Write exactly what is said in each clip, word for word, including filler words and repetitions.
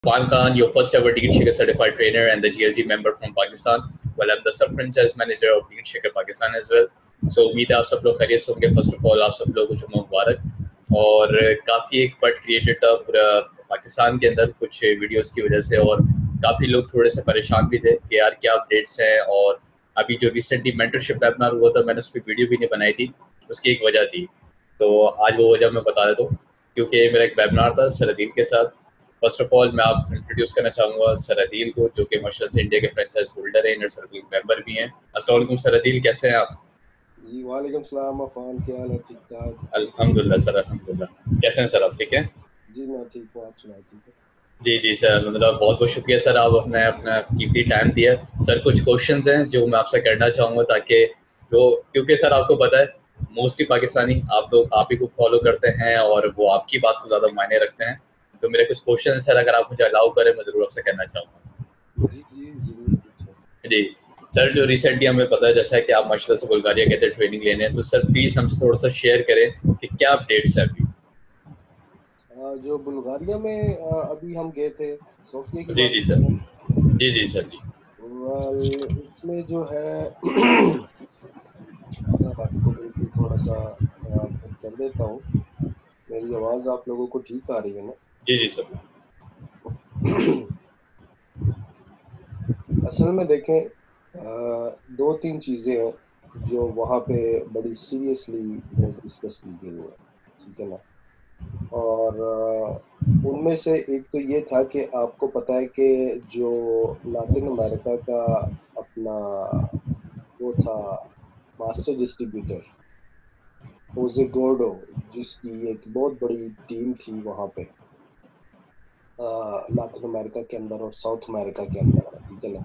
Fan Khan, your first ever Dean Shaker certified trainer and the G L G member from Pakistan. Well, I'm the sub franchise manager of Dean Shaker Pakistan as well. So उम्मीद है आप सब लोग खैरियत से होंगे। First of all आप सब लोगों को जुम्मा मुबारक। और काफ़ी एक बट क्रिएटेड था पूरा पाकिस्तान के अंदर कुछ वीडियोस की वजह से, और काफ़ी लोग थोड़े से परेशान भी थे कि यार क्या अपडेट्स हैं। और अभी जो रिसेंटली मेंटरशिप वेबिनार हुआ था, मैंने उस पर वीडियो भी नहीं बनाई थी, उसकी एक वजह थी। तो आज वो वजह मैं बता देता हूँ, क्योंकि मेरा एक वेबिनार था सर अदील के साथ। फर्स्ट ऑफ ऑल मैं आप इंट्रोड्यूस करना चाहूँगा सर अदील को, जो कि मार्शल से इंडिया के फ्रेंचाइज होल्डर है, इनर सर्कल मेंबर भी हैं। अस्सलाम वालेकुम सर अदील, कैसे हैं आप? जी वालेकुम सलाम अफान, क्या हाल है? ठीक ठाक। अल्हम्दुलिल्लाह सर, अल्हम्दुलिल्लाह। कैसे हैं सर आप, ठीक हैं? जी मैं ठीक हूँ, आप सुनाए ठीक है? जी जी सर, मतलब बहुत बहुत शुक्रिया सर, आप अपने अपना कीमती टाइम दिया। सर कुछ क्वेश्चंस हैं जो मैं आपसे करना चाहूँगा, ताकि जो, क्योंकि सर आपको पता है मोस्टली पाकिस्तानी आप लोग आप ही को फॉलो करते हैं और वो आपकी बात को ज़्यादा मायने रखते हैं। तो मेरे कुछ क्वेश्चन सर, अगर आप मुझे अलाउ करें, मैं ज़रूर आपसे करना चाहूँगा। जी जी जरूर पूछो। जी सर, जो रिसेंटली हमें पता है जैसा कि आप माशाल्लाह से बुल्गारिया कहते हैं ट्रेनिंग लेने हैं, तो सर प्लीज़ हमसे थोड़ा सा शेयर करें कि क्या अपडेट्स है अभी। आ, जो बुल्गारिया में आ, अभी हम गए थे, सोफिया की जी बात जी कर सर। रहे हैं। जी जी सर। जी वेल उसमें जो है मैं आपको बिल्कुल थोड़ा सा आ, कर देता हूँ। मेरी आवाज़ आप लोगों को ठीक आ रही है ना? जी जी सर। असल में देखें, आ, दो तीन चीज़ें हैं जो वहाँ पे बड़ी सीरियसली डिस्कस की गई हैं, ठीक है ना? और अ, उनमें से एक तो ये था कि आपको पता है कि जो लातिन अमेरिका का अपना वो था मास्टर डिस्ट्रीब्यूटर ओजे गोर्डो, जिसकी एक बहुत बड़ी टीम थी वहाँ पे अ, लातिन अमेरिका के अंदर और साउथ अमेरिका के अंदर, ठीक है ना?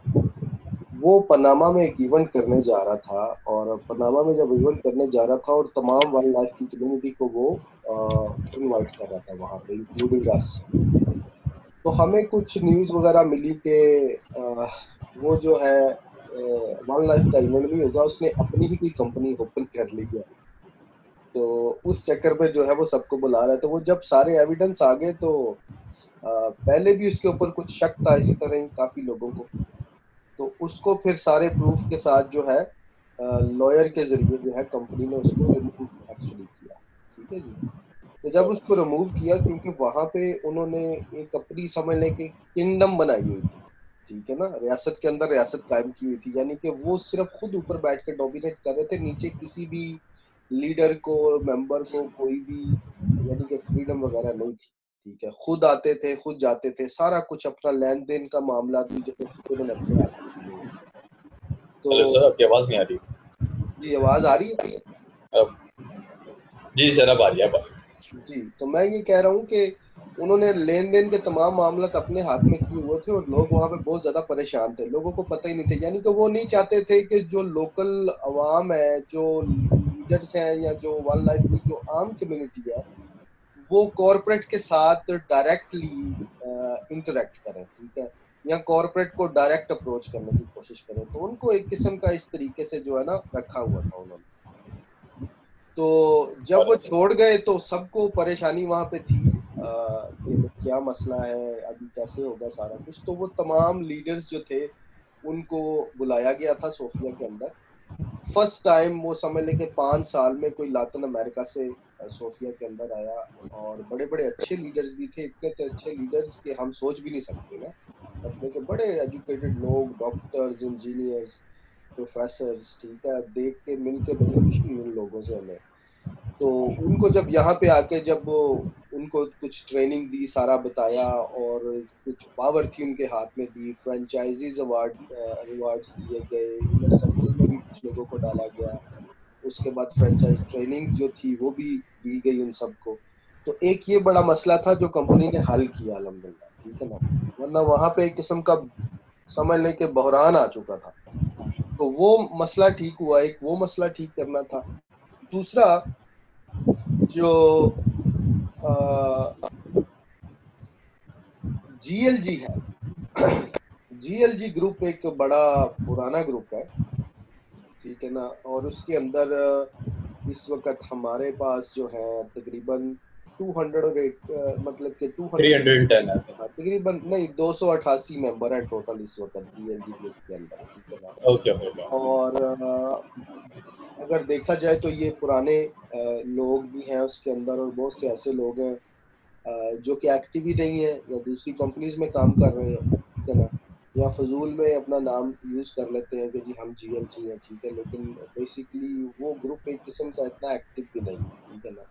वो पनामा में एक इवेंट करने जा रहा था, और पनामा में जब इवेंट करने जा रहा था और तमाम वाइल्ड लाइफ की कम्युनिटी को वो इनवाइट कर रहा था वहाँ पे, इंक्लूडिंग अस। तो हमें कुछ न्यूज़ वगैरह मिली कि अ, वो जो है वन लाइफ का इवेंट नहीं होगा, उसने अपनी ही कोई कंपनी ओपन कर ली है। तो उस चक्कर में जो है वो सबको बुला रहा है। तो वो जब सारे एविडेंस आ गए तो अ, पहले भी उसके ऊपर कुछ शक था इसी तरह ही काफी लोगों को। तो उसको फिर सारे प्रूफ के साथ जो है लॉयर के जरिए जो है कंपनी ने उसको रिमूव एक्चुअली किया, ठीक है जी। तो जब उसको रिमूव किया, क्योंकि वहां पे उन्होंने एक अपनी समझ लें कि किंगडम बनाई हुई थी, ठीक है ना? रियासत के अंदर रियासत कायम की हुई थी, यानी कि वो सिर्फ खुद ऊपर बैठ के डोमिनेट कर रहे थे, नीचे किसी भी लीडर को, मेंबर को कोई भी यानी कि फ्रीडम वगैरह नहीं थी, ठीक है? खुद आते थे, खुद जाते थे, सारा कुछ अपना लेन देन का मामला भी जो है खुद उन्होंने अपने हाथ में लिए हुए थे। हेलो सर, तो आपकी आवाज़ नहीं आ रही। जी आवाज आ रही है? अब जी सर, अब आ रही है, अब आ रही जी, तो मैं ये कह रहा हूँ कि उन्होंने लेन देन के तमाम मामला अपने हाथ में किए हुए थे, और लोग वहां पे बहुत ज्यादा परेशान थे, लोगों को पता ही नहीं थे। यानी कि वो नहीं चाहते थे कि जो लोकल अवाम है, जो लीडर्स हैं, या जो वन लाइफ की जो आम कम्युनिटी है, वो कॉरपोरेट के साथ डायरेक्टली इंटरेक्ट करें, ठीक है? या कॉरपोरेट को डायरेक्ट अप्रोच करने की कोशिश करें। तो उनको एक किस्म का इस तरीके से जो है ना रखा हुआ था उन्होंने। तो जब वो है सर। छोड़ गए तो सबको परेशानी वहां पे थी आ, कि भाई क्या मसला है, अभी कैसे होगा सारा कुछ। तो वो तमाम लीडर्स जो थे उनको बुलाया गया था सोफिया के अंदर। फर्स्ट टाइम वो समझ लें कि पाँच साल में कोई लातिन अमेरिका से अ, सोफिया के अंदर आया, और बड़े बड़े अच्छे लीडर्स भी थे, इतने तो अच्छे लीडर्स के हम सोच भी नहीं सकते ना। मतलब कि बड़े एजुकेटेड लोग, डॉक्टर्स, इंजीनियर्स, प्रोफेसर्स, ठीक है? देख के मिल के बड़ी खुशी हुई उन लोगों से हमें। तो उनको जब यहाँ पे आके जब वो उनको कुछ ट्रेनिंग दी, सारा बताया, और कुछ पावर थी उनके हाथ में, दी फ्रेंचाइजीज अवार्ड रिवार्ड्स दिए गए, इनर सर्कल में भी कुछ लोगों को डाला गया। उसके बाद फ्रेंचाइज ट्रेनिंग जो थी वो भी दी गई उन सबको। तो एक ये बड़ा मसला था जो कंपनी ने हल किया अल्हम्दुलिल्लाह, ठीक है ना? वरना वहां पे एक किस्म का समझ लें कि बहरान आ चुका था। तो वो मसला ठीक हुआ, एक वो मसला ठीक करना था। दूसरा जो जीएलजी है, जीएलजी ग्रुप एक बड़ा पुराना ग्रुप है, ठीक है ना? और उसके अंदर अ, इस वक्त हमारे पास जो है तकरीबन टू हंड्रेड और एट मतलब के two three hundred hundred ten है। तकरीबन नहीं दो सौ अठासी मेंबर हैं टोटल इस वक्त जीएलजी ग्रुप के अंदर, ठीक है ना। Okay okay. और अ, अगर देखा जाए तो ये पुराने अ, लोग भी हैं उसके अंदर और बहुत से ऐसे लोग हैं अ, जो कि एक्टिव ही नहीं है या दूसरी कंपनीज में काम कर रहे हैं, ठीक है ना, या फजूल में अपना नाम यूज कर लेते हैं कि जी हम जीएलजी हैं, ठीक है, लेकिन बेसिकली वो ग्रुप एक किस्म का इतना एक्टिव भी नहीं है, ठीक है ना।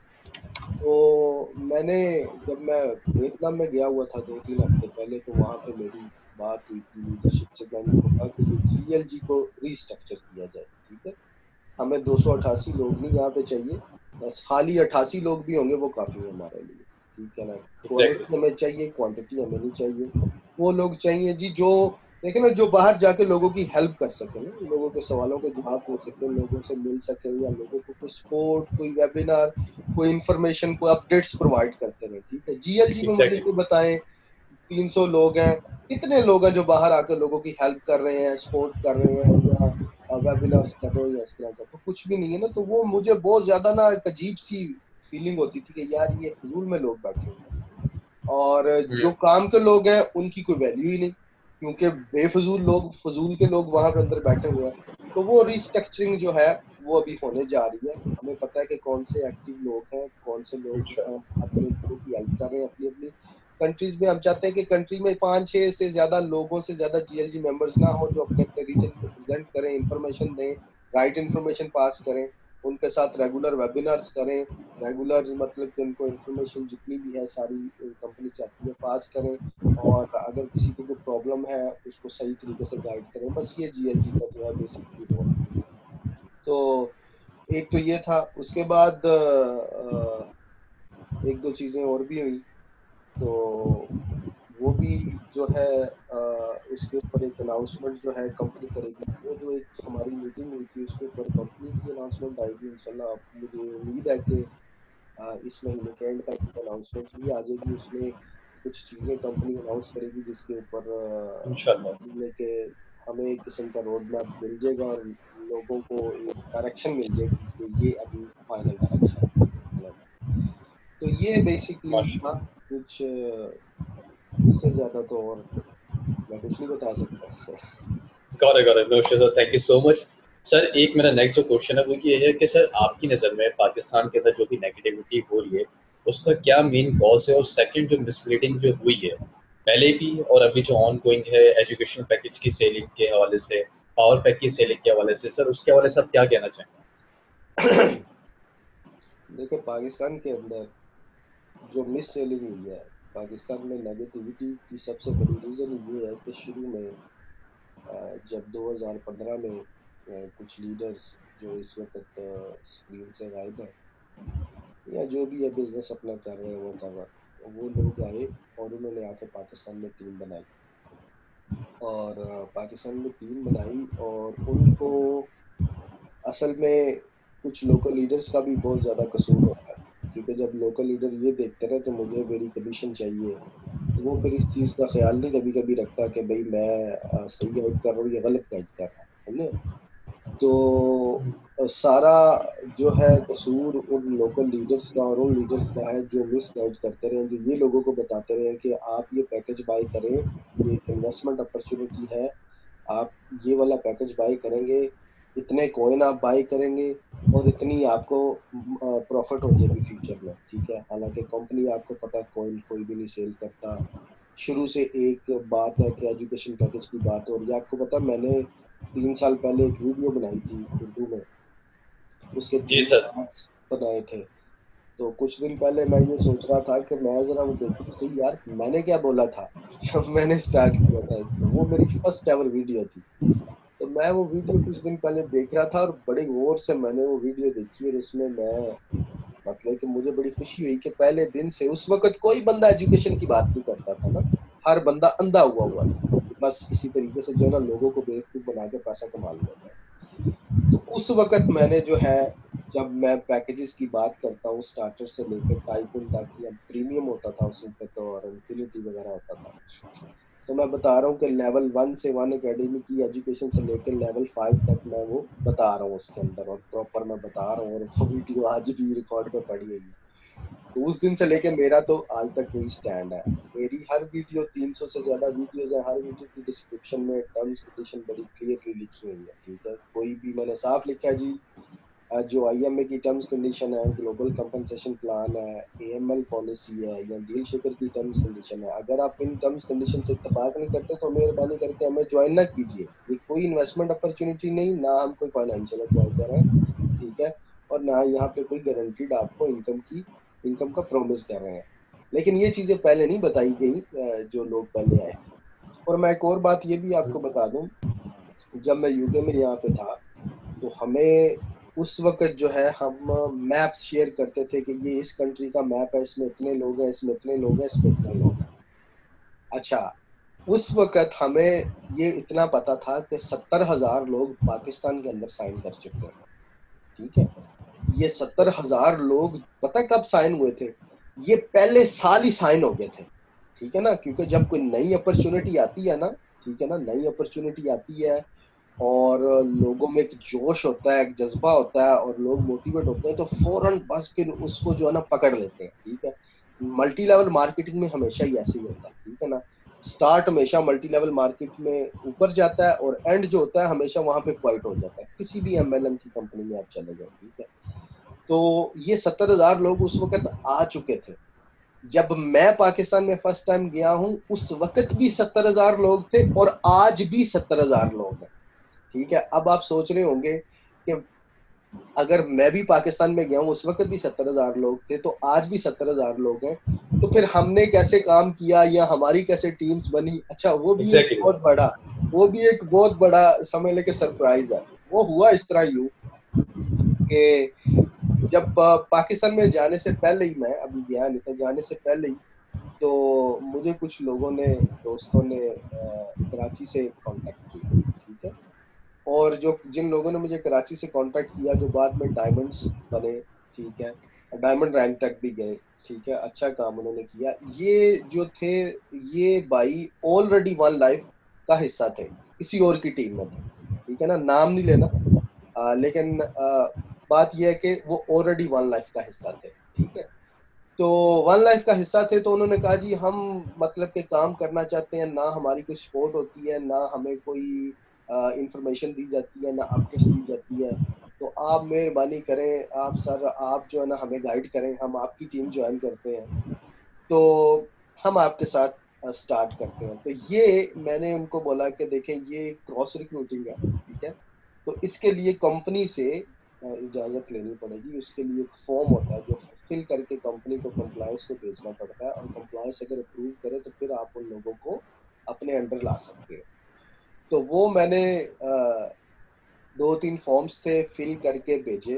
तो मैंने जब मैं वियतनाम में गया हुआ था दो तीन हफ्ते पहले, तो वहाँ पे मेरी बात हुई थी लीडरशिप से। मैंने उनको कहा कि ये जीएलजी को रीस्ट्रक्चर किया जाए, ठीक है, हमें दो सौ अठासी लोग नहीं यहाँ पे चाहिए, बस खाली अठासी लोग भी होंगे वो काफ़ी है हमारे लिए, ठीक है ना। Quality exactly. हमें चाहिए, क्वांटिटी हमें नहीं चाहिए। वो लोग चाहिए जी जो देखे ना, जो बाहर जाके लोगों की हेल्प कर सके ना, लोगों के सवालों के जवाब दे सके, लोगों से मिल सके, या लोगों को कोई सपोर्ट, कोई वेबिनार, कोई इंफॉर्मेशन, कोई अपडेट्स प्रोवाइड करते रहे, ठीक है। जीएलजी में मुझे एग्जैक्टली। ये बताएं, तीन सौ लोग हैं, कितने लोग हैं जो बाहर आकर लोगों की हेल्प कर रहे हैं, सपोर्ट कर रहे हैं, या वेबिनार्स कर रहे हो या इस तरह का, तो कुछ भी नहीं है ना। तो वो मुझे बहुत ज्यादा ना एक अजीब सी फीलिंग होती थी कि यार ये फजूल में लोग बैठे हुए हैं, और जो काम के लोग हैं उनकी कोई वैल्यू ही नहीं, क्योंकि बेफजूल लोग, फजूल के लोग वहां पे अंदर बैठे हुए हैं। तो वो रिस्ट्रक्चरिंग जो है वो अभी होने जा रही है। हमें पता है कि कौन से एक्टिव लोग हैं, कौन से लोग जो हैं अपने लोगों की हेल्प कर रहे हैं अपनी अपनी कंट्रीज में। हम चाहते हैं कि कंट्री में पाँच छः से ज्यादा लोगों से ज्यादा जीएलजी मेंबर्स ना हो, जो अपने अपने रीजन को प्रेजेंट करें, इंफॉर्मेशन दें, राइट इंफॉर्मेशन पास करें, उनके साथ रेगुलर वेबिनार्स करें, रेगुलर मतलब कि उनको इन्फॉर्मेशन जितनी भी है सारी कंपनी से आती है पास करें, और अगर किसी को कोई प्रॉब्लम है उसको सही तरीके से गाइड करें। बस ये जीएलजी का जो है बेसिकली रोल। तो एक तो ये था, उसके बाद अ, एक दो चीज़ें और भी हुई, तो वो भी जो है अ, उसके ऊपर एक अनाउंसमेंट जो है कंपनी करेगी। वो जो एक हमारी मीटिंग हुई थी उसके ऊपर कंपनी की अनाउंसमेंट आएगी इंशाल्लाह। मुझे उम्मीद है कि अ, इस महीने के एंड तक अनाउंसमेंट भी आ जाएगी। उसमें कुछ चीज़ें कंपनी अनाउंस करेगी जिसके ऊपर इंशाल्लाह। लेके हमें एक किस्म का रोड मैप मिल जाएगा और लोगों को एक डायरेक्शन मिल जाएगी कि ये अभी फाइनल डायरेक्शन है। तो ये बेसिकली था माशाल्लाह। कुछ। अ, इससे ज़्यादा तो और मैं कुछ नहीं बता सकता। Got it, got it, no issues sir, thank you so much. Sir एक मेरा नेक्स्ट जो क्वेश्चन है वो ये है कि सर आपकी नज़र में पाकिस्तान के अंदर जो भी नेगेटिविटी हो रही है उसका क्या मेन कॉज है, और सेकंड जो मिसलीडिंग जो हुई है पहले भी और अभी जो ऑन गोइंग है एजुकेशन पैकेज की सेलिंग के हवाले से, पावर पैक की सेलिंग के हवाले से, सर उसके हवाले से आप क्या कहना चाहेंगे? देखिए पाकिस्तान के अंदर जो मिस सेलिंग हुई है, पाकिस्तान में नेगेटिविटी की सबसे बड़ी रीज़न ये है कि शुरू में अ, जब दो हज़ार पंद्रह में अ, कुछ लीडर्स जो इस वक्त स्क्रीन से गायब है, या जो भी है बिजनेस अपना कर रहे हैं वो वो लोग आए और उन्होंने आके पाकिस्तान में टीम बनाई, और अ, पाकिस्तान में टीम बनाई, और उनको असल में कुछ लोकल लीडर्स का भी बहुत ज़्यादा कसूर होता है, क्योंकि जब लोकल लीडर ये देखते हैं कि मुझे मेरी कमीशन चाहिए, तो वो फिर इस चीज़ का ख्याल नहीं कभी कभी रखता कि भाई मैं अ, सही गाइड कर रहा हूँ या गलत गाइड कर रहा हूँ, है ना। तो अ, सारा जो है कसूर उन लोकल लीडर्स का और उन लीडर्स का है जो मिस गाइड करते रहे, जो ये लोगों को बताते रहे कि आप ये पैकेज बाय करें, ये एक इन्वेस्टमेंट अपॉर्चुनिटी है, आप ये वाला पैकेज बाय करेंगे, इतने कॉइन आप बाय करेंगे और इतनी आपको प्रॉफिट हो जाएगी फ्यूचर में, ठीक है। हालांकि कंपनी आपको पता है कॉइन कोई भी नहीं सेल करता। शुरू से एक बात है कि एजुकेशन पैकेज की बात हो रही है। आपको पता है मैंने तीन साल पहले एक वीडियो बनाई थी उर्दू में, उसके जी तीन सर। पार्ट्स बनाए थे। तो कुछ दिन पहले मैं ये सोच रहा था कि मैं जरा वो देखूं तो सही यार मैंने क्या बोला था जब मैंने स्टार्ट किया था इसको। वो मेरी फर्स्ट एवर वीडियो थी। तो मैं वो वीडियो कुछ दिन पहले देख रहा था और बड़े गौर से मैंने वो वीडियो देखी, और उसमें मैं मतलब कि मुझे बड़ी खुशी हुई कि पहले दिन से उस वक्त कोई बंदा एजुकेशन की बात नहीं करता था ना। हर बंदा अंधा हुआ हुआ था कि बस इसी तरीके से जो है ना लोगों को बेवकूफ बना के पैसा कमा लिया जाए। तो उस वक्त मैंने जो है, जब मैं पैकेजेस की बात करता हूँ स्टार्टर से लेकर टाइकून तक, या प्रीमियम होता था उस वक्त तो, और इंफिनिटी वगैरह होता था, तो मैं बता रहा हूँ कि लेवल वन से वन एकेडमी की एजुकेशन से लेकर लेवल फाइव तक मैं वो बता रहा हूँ उसके अंदर, और प्रॉपर मैं बता रहा हूँ, और वो वीडियो आज भी रिकॉर्ड पे पड़ी हुई है। तो उस दिन से लेके मेरा तो आज तक वही स्टैंड है। मेरी हर वीडियो, तीन सौ से ज्यादा वीडियोस है, हर वीडियो की डिस्क्रिप्शन में टर्म्स कंडीशन बड़ी क्लियरली लिखी हुई है, ठीक है। कोई भी मैंने साफ लिखा है जी, जो आईएमए की टर्म्स कंडीशन है, ग्लोबल कंपनसेशन प्लान है, एएमएल पॉलिसी है, या डील शेकर की टर्म्स कंडीशन है, अगर आप इन टर्म्स कंडीशन से इत्तेफाक नहीं करते तो मेहरबानी करके हमें ज्वाइन ना कीजिए। ये कोई इन्वेस्टमेंट अपॉर्चुनिटी नहीं, ना हम कोई फाइनेंशियल एडवाइजर है, ठीक है, और ना यहाँ पे कोई गारंटीड आपको इनकम की इनकम का प्रॉमिस कर रहे हैं। लेकिन ये चीजें पहले नहीं बताई गई जो लोग पहले आए। और मैं एक और बात ये भी आपको बता दूं, जब मैं यूके में यहाँ पे था तो हमें उस वक्त जो है हम मैप शेयर करते थे कि ये इस कंट्री का मैप है, इसमें इतने लोग हैं, इसमें इतने लोग हैं, इसमें इतने लोग हैं। अच्छा, उस वक्त हमें ये इतना पता था कि सत्तर हजार लोग पाकिस्तान के अंदर साइन कर चुके हैं, ठीक है। ये सत्तर हजार लोग पता कब साइन हुए थे? ये पहले साल ही साइन हो गए थे, ठीक है ना। क्योंकि जब कोई नई अपॉर्चुनिटी आती है ना, ठीक है ना, नई अपॉर्चुनिटी आती है और लोगों में एक जोश होता है, एक जज्बा होता है और लोग मोटिवेट होते हैं, तो फौरन बस फिर उसको जो है ना पकड़ लेते हैं, ठीक है। मल्टी लेवल मार्केटिंग में हमेशा ही ऐसे ही होता है, ठीक है ना। स्टार्ट हमेशा मल्टी लेवल मार्केट में ऊपर जाता है और एंड जो होता है हमेशा वहां पे क्वाइट हो जाता है। किसी भी एमएलएम की कंपनी में आप चले जाओ, ठीक है। तो ये सत्तर हजार लोग उस वक्त आ चुके थे। जब मैं पाकिस्तान में फर्स्ट टाइम गया हूं उस वक्त भी सत्तर हजार लोग थे और आज भी सत्तर हजार लोग हैं, ठीक है। अब आप सोच रहे होंगे कि अगर मैं भी पाकिस्तान में गया हूं उस वक्त भी सत्तर हजार लोग थे तो आज भी सत्तर हजार लोग हैं, तो फिर हमने कैसे काम किया या हमारी कैसे टीम्स बनी? अच्छा, वो भी exactly. एक बहुत बड़ा वो भी एक बहुत बड़ा समझ लेके सरप्राइज है। वो हुआ इस तरह यूं कि जब पाकिस्तान में जाने से पहले ही, मैं अभी गया नहीं था, जाने से पहले ही तो मुझे कुछ लोगों ने, दोस्तों ने कराची से कांटेक्ट किया, ठीक है। और जो जिन लोगों ने मुझे कराची से कांटेक्ट किया, जो बाद में डायमंड्स बने, ठीक है, डायमंड रैंक तक भी गए, ठीक है, अच्छा काम उन्होंने किया। ये जो थे, ये भाई ऑलरेडी वन लाइफ का हिस्सा थे, किसी और की टीम में थे, ठीक है ना, नाम नहीं लेना, आ, लेकिन आ, बात यह है कि वो ऑलरेडी वन लाइफ का हिस्सा थे, ठीक है। तो वन लाइफ का हिस्सा थे, तो उन्होंने कहा जी हम मतलब के काम करना चाहते हैं, ना हमारी कोई सपोर्ट होती है, ना हमें कोई इंफॉर्मेशन दी जाती है, ना अपडेट्स दी जाती है, तो आप मेहरबानी करें, आप सर आप जो है ना हमें गाइड करें, हम आपकी टीम ज्वाइन करते हैं, तो हम आपके साथ स्टार्ट करते हैं। तो ये मैंने उनको बोला कि देखें ये क्रॉस रिक्रूटिंग है, ठीक है, तो इसके लिए कंपनी से इजाज़त लेनी पड़ेगी, उसके लिए एक फॉर्म होता है जो फिल करके कंपनी को कंप्लायंस को भेजना पड़ता है, और कंप्लायंस अगर अप्रूव करे तो फिर आप उन लोगों को अपने अंडर ला सकते हो। तो वो मैंने आ, दो तीन फॉर्म्स थे, फिल करके भेजे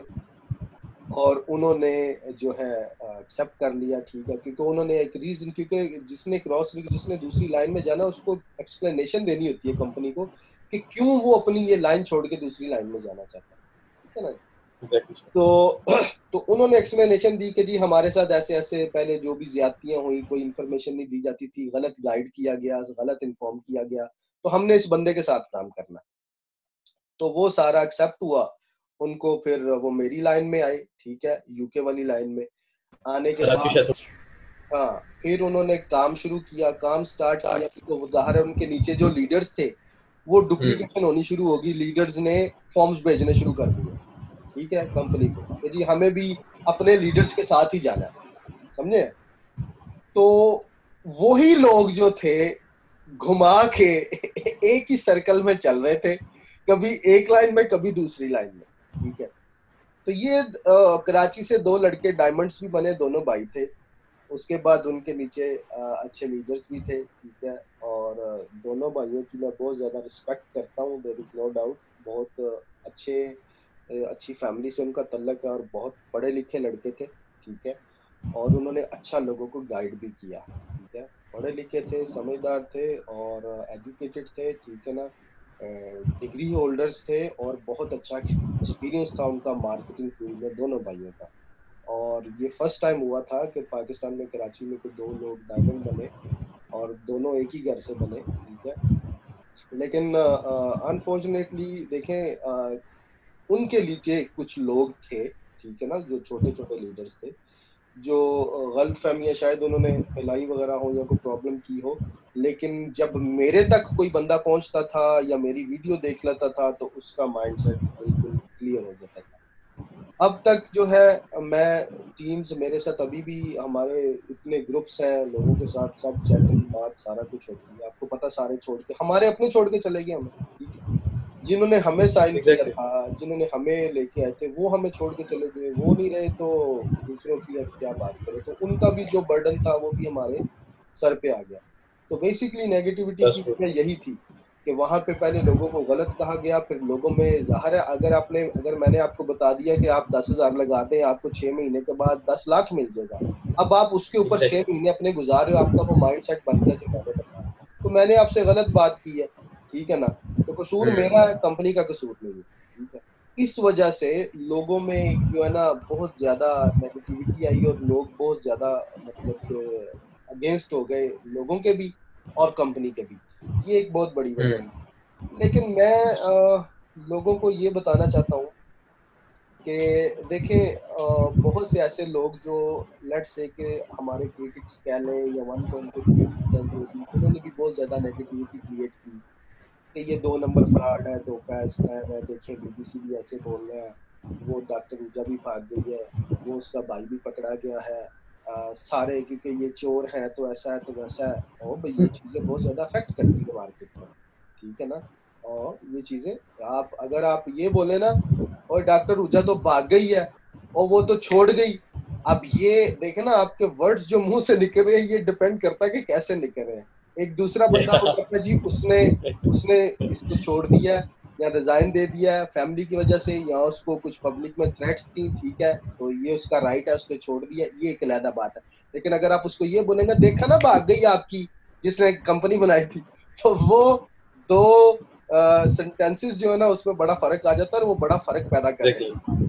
और उन्होंने जो है एक्सेप्ट कर लिया, ठीक है, क्योंकि उन्होंने एक रीजन, क्योंकि जिसने क्रॉस जिसने दूसरी लाइन में जाना उसको एक्सप्लेनेशन देनी होती है कंपनी को कि क्यों वो अपनी ये लाइन छोड़ के दूसरी लाइन में जाना चाहता है, ठीक है ना। exactly. तो तो उन्होंने एक्सप्लेनेशन दी कि जी हमारे साथ ऐसे ऐसे पहले जो भी ज्यादतियां हुई, कोई इन्फॉर्मेशन नहीं दी जाती थी, गलत गाइड किया गया, गलत इन्फॉर्म किया गया, तो हमने इस बंदे के साथ काम करना। तो वो सारा एक्सेप्ट हुआ उनको, फिर वो मेरी लाइन में आए, ठीक है, यूके वाली लाइन में आने के बाद हाँ, फिर उन्होंने काम शुरू किया, काम स्टार्ट किया, तो जाहिर है उनके नीचे जो लीडर्स थे वो डुप्लीकेशन होनी शुरू होगी, लीडर्स ने फॉर्म्स भेजने शुरू कर दिए, ठीक है, कंपनी को कि जी हमें भी अपने लीडर्स के साथ ही जाना है, समझे। तो वही लोग जो थे घुमा के एक ही सर्कल में चल रहे थे, कभी एक लाइन में कभी दूसरी लाइन में, ठीक है। तो ये आ, कराची से दो लड़के डायमंड्स भी बने, दोनों भाई थे। उसके बाद उनके नीचे आ, अच्छे लीडर्स भी थे, ठीक है, और आ, दोनों भाइयों की मैं बहुत ज्यादा रिस्पेक्ट करता हूँ, देयर इज नो डाउट। बहुत अच्छे अच्छी फैमिली से उनका तल्लक है और बहुत पढ़े लिखे लड़के थे, ठीक है, और उन्होंने अच्छा लोगों को गाइड भी किया, ठीक है, पढ़े लिखे थे, समझदार थे और एजुकेटेड थे, ठीक है ना, डिग्री होल्डर्स थे और बहुत अच्छा एक्सपीरियंस था उनका मार्केटिंग फील्ड में, दोनों भाइयों का। और ये फर्स्ट टाइम हुआ था कि पाकिस्तान में कराची में कोई दो लोग डायमंड बने और दोनों एक ही घर से बने, ठीक है। लेकिन अनफॉर्चुनेटली uh, देखें, uh, उनके नीचे कुछ लोग थे, ठीक है ना, जो छोटे छोटे लीडर्स थे, जो गलत फहमियाँ शायद उन्होंने फैलाई वगैरह हो या कोई प्रॉब्लम की हो, लेकिन जब मेरे तक कोई बंदा पहुंचता था या मेरी वीडियो देख लेता था तो उसका माइंडसेट बिल्कुल क्लियर हो जाता था। अब तक जो है मैं टीम्स मेरे साथ अभी भी हमारे इतने ग्रुप्स हैं लोगों के साथ, सब चैटिंग बात सारा कुछ होती है। आपको पता, सारे छोड़ के हमारे अपने छोड़ के चले गए हमें, ठीक है। जिन्होंने हमें साइन किया एग्जैक्टली। था, जिन्होंने हमें लेके आए थे, वो हमें छोड़ के चले गए, वो नहीं रहे तो दूसरों की अब क्या बात करें। तो उनका भी जो बर्डन था वो भी हमारे सर पे आ गया। तो बेसिकली नेगेटिविटी दैट्स की ट्रू। वजह यही थी कि वहां पे पहले लोगों को गलत कहा गया, फिर लोगों में ज़ाहिर है, अगर आपने अगर मैंने आपको बता दिया कि आप दस हजार लगा दें, आपको छह महीने के बाद दस लाख मिल जाएगा। अब आप उसके ऊपर छह एग्जैक्टली। महीने अपने गुजार रहे हो, आपका वो माइंड सेट बन गया जो मैंने बताया। तो मैंने आपसे गलत बात की है, ठीक है ना। तो कसूर मेरा है, कंपनी का कसूर नहीं है, ठीक है। इस वजह से लोगों में एक जो है ना बहुत ज्यादा नेगेटिविटी आई और लोग बहुत ज्यादा मतलब अगेंस्ट हो गए, लोगों के भी और कंपनी के भी। ये एक बहुत बड़ी वजह थी। लेकिन मैं अ, लोगों को ये बताना चाहता हूँ कि देखें, अ, बहुत से ऐसे लोग जो लेट्स से कि हमारे क्रिटिक्स कह लें या वन कॉइन के क्रिटिक्स हैं जो भी, उन्होंने भी बहुत ज्यादा नेगेटिविटी क्रिएट की कि ये दो नंबर फ्रॉड है, धोखा है, स्कैम है, देखें बीबीसी भी ऐसे बोल रहा है, वो डॉक्टर ऊजा भी भाग गई है, वो उसका भाई भी पकड़ा गया है, अ, सारे क्योंकि ये चोर है तो ऐसा है तो वैसा है। और भाई ये चीज़ें बहुत ज़्यादा अफेक्ट करती है मार्केट में, ठीक है ना। और ये चीज़ें, आप अगर आप ये बोले ना और डॉक्टर ऊजा तो भाग गई है और वो तो छोड़ गई, अब ये देखे ना आपके वर्ड्स जो मुंह से निकल रहे हैं ये डिपेंड करता है कि कैसे निकल रहे हैं। एक दूसरा बंदा हो सकता है जी उसने उसने इसको छोड़ दिया या रिजाइन दे दिया है फैमिली की वजह से, या उसको कुछ पब्लिक में थ्रेट्स थी, ठीक है, तो ये उसका राइट है, उसने छोड़ दिया, ये एक अलग बात है। लेकिन अगर आप उसको ये बोलेंगे देखा ना भाग गई आपकी जिसने कंपनी बनाई थी, तो वो दो सेंटेंसेस जो है ना उसमें बड़ा फर्क आ जाता है और वो बड़ा फर्क पैदा कर एग्जैक्टली। देता है।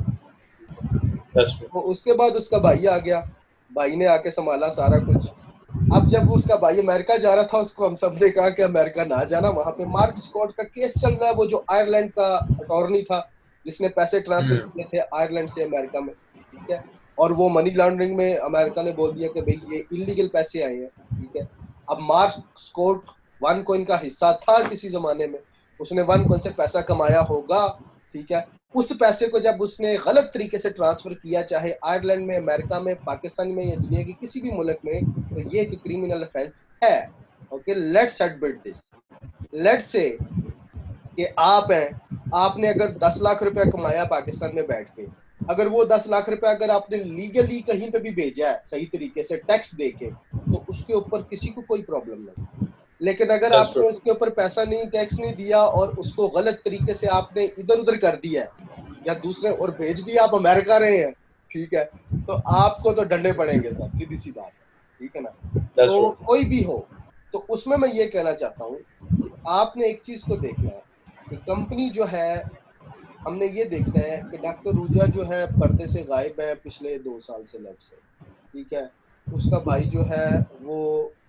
That's true. तो उसके बाद उसका भाई आ गया, भाई ने आके संभाला सारा कुछ। अब जब उसका भाई अमेरिका जा रहा था, उसको हम सब ने कहा कि अमेरिका ना जाना, वहां पे मार्क स्कॉट का केस चल रहा है, वो जो आयरलैंड का अटॉर्नी था जिसने पैसे ट्रांसफर किए थे आयरलैंड से अमेरिका में, ठीक है। और वो मनी लॉन्ड्रिंग में अमेरिका ने बोल दिया कि भाई ये इलीगल पैसे आए हैं, ठीक है। अब मार्क स्कॉट वन कॉइन का हिस्सा था किसी जमाने में, उसने वन कॉइन से पैसा कमाया होगा, ठीक है। उस पैसे को जब उसने गलत तरीके से ट्रांसफर किया, चाहे आयरलैंड में, अमेरिका में, पाकिस्तान में या दुनिया के किसी भी मुल्क में, तो ये एक क्रिमिनल ऑफेंस है। Okay, let's admit this. Let's say कि आप हैं, आपने अगर दस लाख रुपया कमाया पाकिस्तान में बैठ के, अगर वो दस लाख रुपया अगर आपने लीगली कहीं पे भी भेजा है सही तरीके से टैक्स दे के, तो उसके ऊपर किसी को कोई प्रॉब्लम नहीं। लेकिन अगर दैट्स ट्रू। आपने उसके ऊपर पैसा नहीं, टैक्स नहीं दिया और उसको गलत तरीके से आपने इधर उधर कर दिया है या दूसरे और भेज दिया, आप अमेरिका रहे हैं, ठीक है, तो आपको तो डंडे पड़ेंगे सर, सीधी सी बात है, ठीक है ना। दैट्स तो ट्रू। कोई भी हो, तो उसमें मैं ये कहना चाहता हूँ कि आपने एक चीज को देखना है कि कंपनी जो है, हमने ये देखना है कि डॉक्टर ऊजा जो है पर्दे से गायब है पिछले दो साल से लग से, ठीक है। उसका भाई जो है वो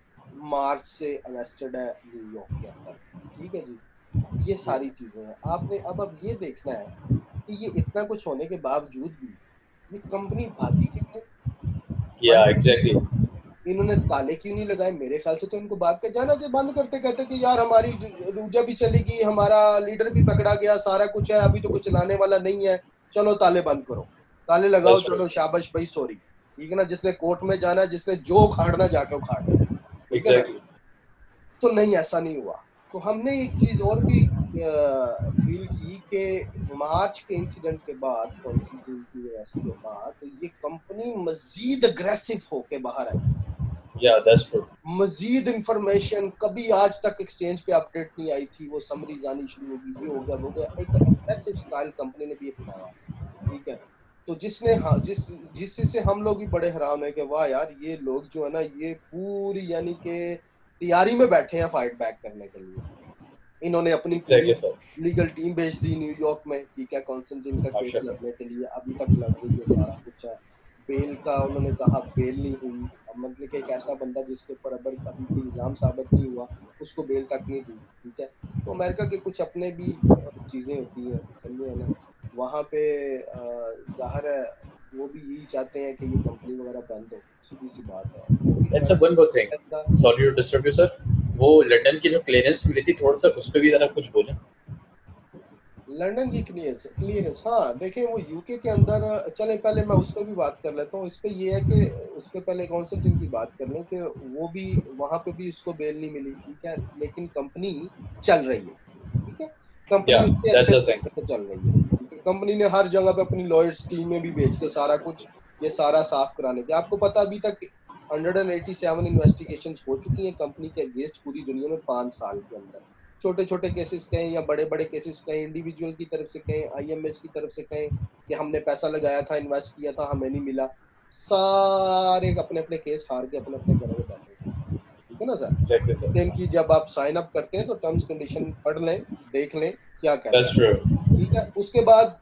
मार्च से अरेस्टेड है न्यूयॉर्क के अंदर, ठीक है जी। ये सारी चीजें हैं, आपने अब अब ये देखना है कि ये इतना कुछ होने के बावजूद भी ये कंपनी भागी क्यों नहीं, या बंद क्यों एग्जैक्टली। नहीं, इन्होंने ताले क्यों नहीं लगाए। मेरे ख्याल से तो इनको भाग के जाना चाहिए, बंद करते कहते कि यार हमारी रूजा भी चली गई, हमारा लीडर भी पकड़ा गया, सारा कुछ है, अभी तो कुछ लाने वाला नहीं है, चलो ताले बंद करो, ताले लगाओ, दैट्स ट्रू। चलो शाबाश भाई, सॉरी, ठीक है ना। जिसने कोर्ट में जाना, जिसने जो उखाड़ना जाके उखाड़, ठीक है ना। एग्जैक्टली। तो नहीं, ऐसा नहीं हुआ। तो हमने एक चीज और भी फील की कि मार्च के इंसिडेंट के बाद, कॉन्स्टिट्यूशन की अरेस्ट के बाद, तो ये कंपनी मजीद अग्रेसिव होके बाहर आई, या दैट्स ट्रू। मजीद इंफॉर्मेशन कभी आज तक एक्सचेंज पे अपडेट नहीं आई थी, वो समरीज आनी शुरू होगी, ये हो गया वो गया, एक अग्रेसिव स्टाइल कंपनी ने भी अपनाया, ठीक है। तो जिसने हाँ जिस जिससे हम लोग भी बड़े हैरान है कि वाह यार, ये लोग जो है ना ये पूरी यानी कि तैयारी में बैठे हैं फाइट बैक करने के लिए। इन्होंने अपनी पूरी एग्जैक्टली सर। लीगल टीम भेज दी न्यूयॉर्क में, ठीक है, कॉन्स्टेंटिन का केस माशाल्लाह। लड़ने के लिए, अभी तक लड़ रही है, सारा कुछ है। बेल का उन्होंने कहा बेल नहीं हुई, अब मतलब कि एक ऐसा बंदा जिसके ऊपर अब अभी कोई इल्जाम साबित नहीं हुआ, उसको बेल तक नहीं दी, ठीक है। तो अमेरिका के कुछ अपने भी चीजें होती हैं, समझे है ना। वहाँ पे अ, जाहिर है वो भी यही चाहते हैं कि ये कंपनी वगैरह बंद हो, सीधी सी बात है। That's a one more thing. Sorry to disturb you, sir. वो लंदन की जो क्लियरेंस मिली थी, थोड़ा सा उस पे भी जरा कुछ बोलें। लंदन की क्लियरेंस क्लियरेंस हाँ देखें, वो यूके के अंदर, चले पहले मैं उस पर भी बात कर लेता हूँ। इस पे ये है कि उस पे पहले कॉन्सेंट्रेट की बात कर लें कि वो भी वहां पे भी उसको बेल नहीं मिली, ठीक है, लेकिन कंपनी चल रही है, ठीक है, कंपनी Yeah, उसके that's अच्छे the thing. तरीके से चल रही है, ठीक है। कंपनी ने हर जगह पे अपनी लॉयर्स टीम में भी भेज के सारा कुछ ये सारा साफ कराने के, आपको पता अभी तक hundred and eighty seven investigation हो चुकी हैं कंपनी के अगेंस्ट पूरी दुनिया में पांच साल के अंदर। छोटे छोटे केसेस कहें या बड़े बड़े केसेस कहें, इंडिविजुअल की तरफ से कहें, आईएमएस की तरफ से कहें कि हमने पैसा लगाया था, इन्वेस्ट किया था, हमें नहीं मिला, सारे अपने अपने केस हार के अपने अपने घरों में बैठे, ठीक है ना सर। Exactly, sir. इनकी जब आप साइन अप करते हैं तो टर्म्स कंडीशन पढ़ लें, देख लें क्या कहते That's हैं, true. ठीक है। उसके बाद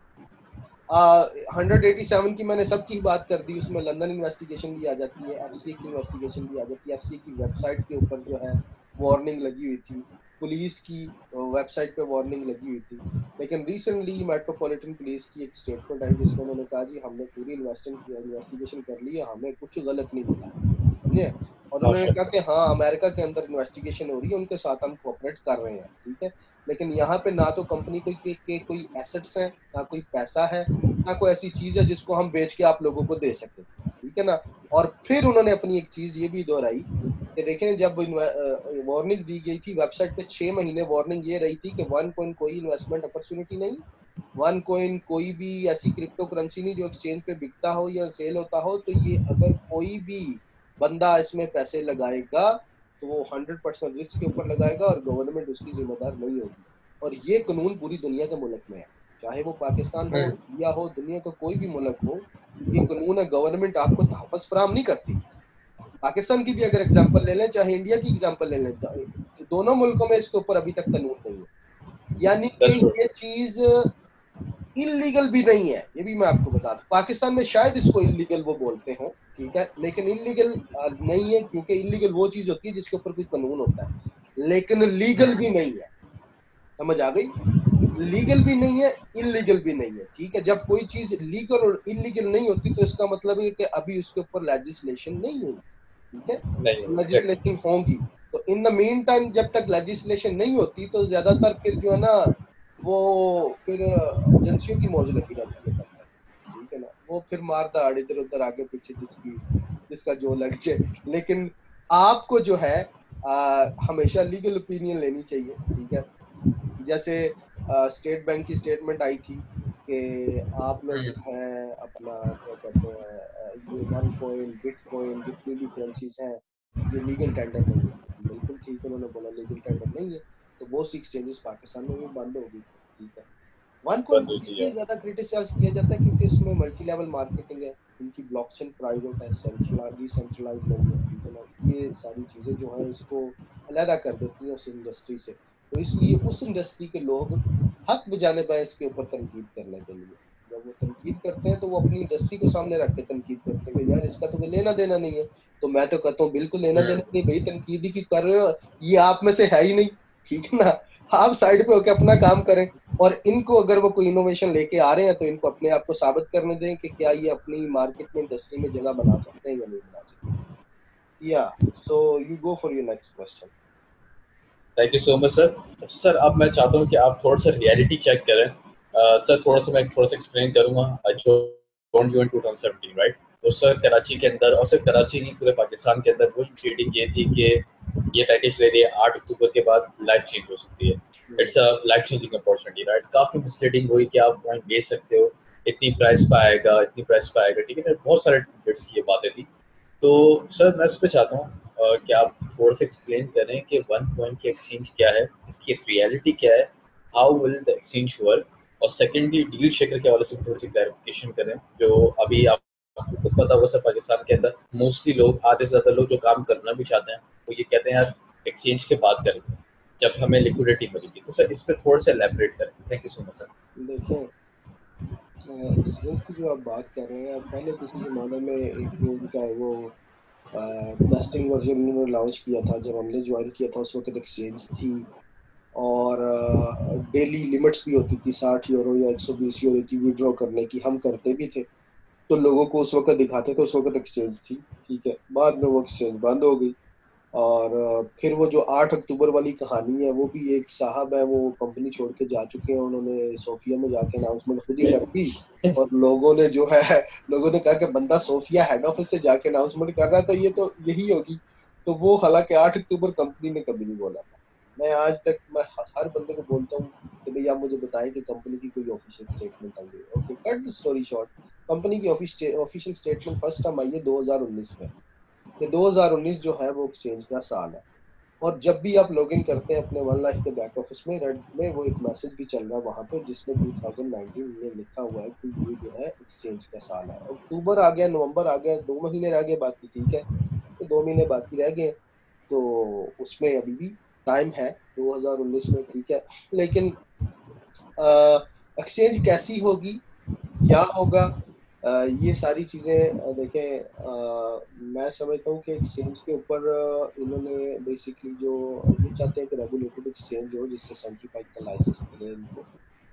हंड्रेड एटी सेवन की मैंने सबकी बात कर दी, उसमें लंदन इन्वेस्टिगेशन भी आ जाती है, एफसी की इन्वेस्टिगेशन भी आ जाती है, एफसी की वेबसाइट के ऊपर जो है वार्निंग लगी हुई थी, पुलिस की वेबसाइट पे वार्निंग लगी हुई थी। लेकिन रिसेंटली मेट्रोपॉलिटन पुलिस की एक स्टेटमेंट आई जिसमें उन्होंने कहा जी हमने पूरी इन्वेस्टिगेशन कर ली है, हमें कुछ गलत नहीं मिला, समझे। और उन्होंने कहा कि हाँ अमेरिका के अंदर इन्वेस्टिगेशन हो रही है, उनके साथ हम कोऑपरेट कर रहे हैं, ठीक है। लेकिन यहाँ पे ना तो कंपनी कोई के, के कोई एसेट्स हैं, ना कोई पैसा है, ना कोई ऐसी चीज है जिसको हम बेच के आप लोगों को दे सके, ठीक है ना। और फिर उन्होंने अपनी एक चीज ये भी दोहराई कि देखें जब वार्निंग दी गई थी वेबसाइट पे, छह महीने वार्निंग ये रही थी कि वन कॉइन कोई इन्वेस्टमेंट अपॉर्चुनिटी नहीं, वन कॉइन कोई भी ऐसी क्रिप्टो करेंसी नहीं जो एक्सचेंज पे बिकता हो या सेल होता हो, तो ये अगर कोई भी बंदा इसमें पैसे लगाएगा तो वो हंड्रेड परसेंट रिस्क के ऊपर लगाएगा और गवर्नमेंट उसकी जिम्मेदार नहीं होगी। और ये कानून पूरी दुनिया के मुल्क में है, चाहे वो पाकिस्तान हो, Hmm. इंडिया हो, दुनिया का कोई भी मुल्क हो, ये कानून है। गवर्नमेंट आपको तहफ़्फ़ुज़ फराहम नहीं करती। पाकिस्तान की भी अगर एग्जांपल ले लें, चाहे इंडिया की एग्जांपल ले लें, दोनों मुल्कों में इसके ऊपर अभी तक कानून नहीं है। यानी कि That's true. ये चीज इलीगल भी नहीं है, ये भी मैं आपको बता दूं। पाकिस्तान में शायद इसको इलीगल वो बोलते हो, ठीक है, लेकिन इलीगल नहीं है, क्योंकि इलीगल वो चीज होती है जिसके ऊपर कोई कानून होता है, लेकिन लीगल भी नहीं है, समझ आ गई। लीगल भी नहीं है, इलीगल भी नहीं है, ठीक है। जब कोई चीज लीगल और इलीगल नहीं होती तो इसका मतलब है कि अभी उसके ऊपर लेजिस्लेशन नहीं हुई, ठीक है। नहीं, exactly. लेजिस्लेशन होगी, तो इन द मीन टाइम जब तक लेजिस्लेशन नहीं होती तो ज्यादातर फिर जो है ना वो फिर एजेंसियों की मौज लगी रहती है तब तक, ठीक है ना। वो फिर मार दाड़ इधर उधर आगे पीछे जिसकी जिसका जो लग जाए। लेकिन आपको जो है आ, हमेशा लीगल ओपिनियन लेनी चाहिए, ठीक है। जैसे स्टेट बैंक की स्टेटमेंट आई थी कि आप लोग Hmm. जो है अपना क्या कहते हैं अ, ये वन कॉइन बिटकॉइन जितनी भी करेंसीज हैं ये लीगल टेंडर नहीं है। बिल्कुल ठीक है, उन्होंने बोला लीगल टेंडर नहीं है, तो बहुत सी एक्सचेंजेस पाकिस्तान में भी बंद हो गई, ठीक है। वन कॉइन बंद को हुई थी, इसलिए yeah. ज्यादा क्रिटिसाइज किया जाता है क्योंकि इसमें मल्टी लेवल मार्केटिंग है, इनकी ब्लॉकचेन प्राइवेट है, सेंट्रलाइज डिसेंट्रलाइज नहीं है, ठीक है ना। ये सारी चीजें जो है इसको अलहदा कर देती है उस इंडस्ट्री से, तो इसलिए उस इंडस्ट्री के लोग हक बजाने पाए इसके ऊपर तनकीद करने के लिए। जब वो तनकीद करते हैं तो वो अपनी इंडस्ट्री को सामने रख के तनकीद करते हैं कि यार इसका तो कोई लेना देना नहीं है। तो मैं तो कहता हूँ बिल्कुल लेना Hmm. देना नहीं भाई, तनकीद ही की कर रहे हो, ये आप में से है ही नहीं, ठीक है ना। आप साइड पे होकर अपना काम करें, और इनको अगर वो कोई इनोवेशन लेके आ रहे हैं तो इनको अपने आप को साबित करने दें कि क्या ये अपनी मार्केट में इंडस्ट्री में जगह बना सकते हैं या नहीं बना सकते। या so you go for your next question. Thank you so much sir. Sir अब मैं चाहता हूँ कि आप थोड़ा सा रियलिटी चेक करें। सर थोड़ा सा मैं थोड़ा सा एक्सप्लेन करूँगा। जो टू थाउजेंड सेवेंटीन राइट, उस वक्त कराची के अंदर, और सिर्फ कराची नहीं पूरे पाकिस्तान के अंदर वही ट्रेडिंग ये थी कि ये पैकेज ले लिए आठ अक्टूबर के बाद लाइफ चेंज हो सकती है। It's a life changing opportunity right. काफ़ी मिसलीडिंग हुई कि आप वहीं बेच सकते हो, इतनी प्राइस पे आएगा, इतनी प्राइस पे आएगा, ठीक है। बहुत सारे ट्रेड्स की ये बातें थी। तो सर मैं उस पर चाहता हूँ अ, कि आप थोड़ा सा एक्सप्लेन करें कि वन कॉइन की एक्सचेंज क्या है, इसकी रियलिटी क्या है, how will the exchange work, और सेकेंडली डील शेकर के हवाले से थोड़ी सी क्लैरिफिकेशन करें। जो अभी आप आपको खुद पता होगा सर, पाकिस्तान के अंदर मोस्टली लोग, आधे से ज़्यादा लोग जो काम करना भी चाहते हैं वो ये कहते हैं यार एक्सचेंज के बाद करेंगे जब हमें लिक्विडिटी मिलेगी। तो सर इस पर थोड़ा सा एलैबोरेट करें। Thank you so much sir. देखें एक्सपीरियंस की जो आप बात कर रहे हैं, पहले किसी ज़माने में एक वो उनका है वो टेस्टिंग वर्जन उन्होंने लॉन्च किया था, जब हमने ज्वाइन किया था उस वक्त एक्सचेंज थी, और डेली लिमिट्स भी होती थी साठ यूरो या एक सौ बीस यूरो की विड्रॉ करने की, हम करते भी थे। तो लोगों को उस वक्त दिखाते थे, उस वक्त एक्सचेंज थी, ठीक है। बाद में वो एक्सचेंज बंद हो गई। और अ, फिर वो जो आठ अक्टूबर वाली कहानी है, वो भी एक साहब है, वो कंपनी छोड़ के जा चुके हैं, उन्होंने सोफिया में जाके अनाउंसमेंट खुद ही कर दी। और लोगों ने जो है लोगों ने कहा कि बंदा सोफिया हेड ऑफिस से जाके अनाउंसमेंट कर रहा है, तो ये तो यही होगी। तो वो हालांकि आठ अक्टूबर कंपनी ने कभी नहीं बोला था। मैं आज तक मैं हर बंदे को बोलता हूँ कि भैया आप मुझे बताएं कि कंपनी की कोई ऑफिशियल स्टेटमेंट आई है। Okay, cut the story short, company की ऑफिशियल स्टेटमेंट फर्स्ट टाइम आई है दो हज़ार उन्नीस में। ये दो हज़ार उन्नीस जो है वो एक्सचेंज का साल है। और जब भी आप लॉगिन करते हैं अपने वन लाइफ के बैक ऑफिस में, रेड में वो एक मैसेज भी चल रहा है वहां पे, जिसमें दो हज़ार उन्नीस में लिखा हुआ है कि ये जो है एक्सचेंज का साल है। अक्टूबर आ गया, नवंबर आ गया, दो महीने रह गए बाकी, ठीक है, तो दो महीने बाकी रह गए, तो उसमें अभी भी टाइम है दो हज़ार उन्नीस में, ठीक है। लेकिन एक्सचेंज कैसी होगी, क्या होगा, अ, ये सारी चीज़ें अ, देखें, अ, मैं समझता हूँ कि एक्सचेंज के ऊपर अ, इन्होंने बेसिकली जो ये चाहते हैं कि रेगुलेटेड एक्सचेंज हो, जिससे सेंट्रल बैंक का लाइसेंस मिले इनको,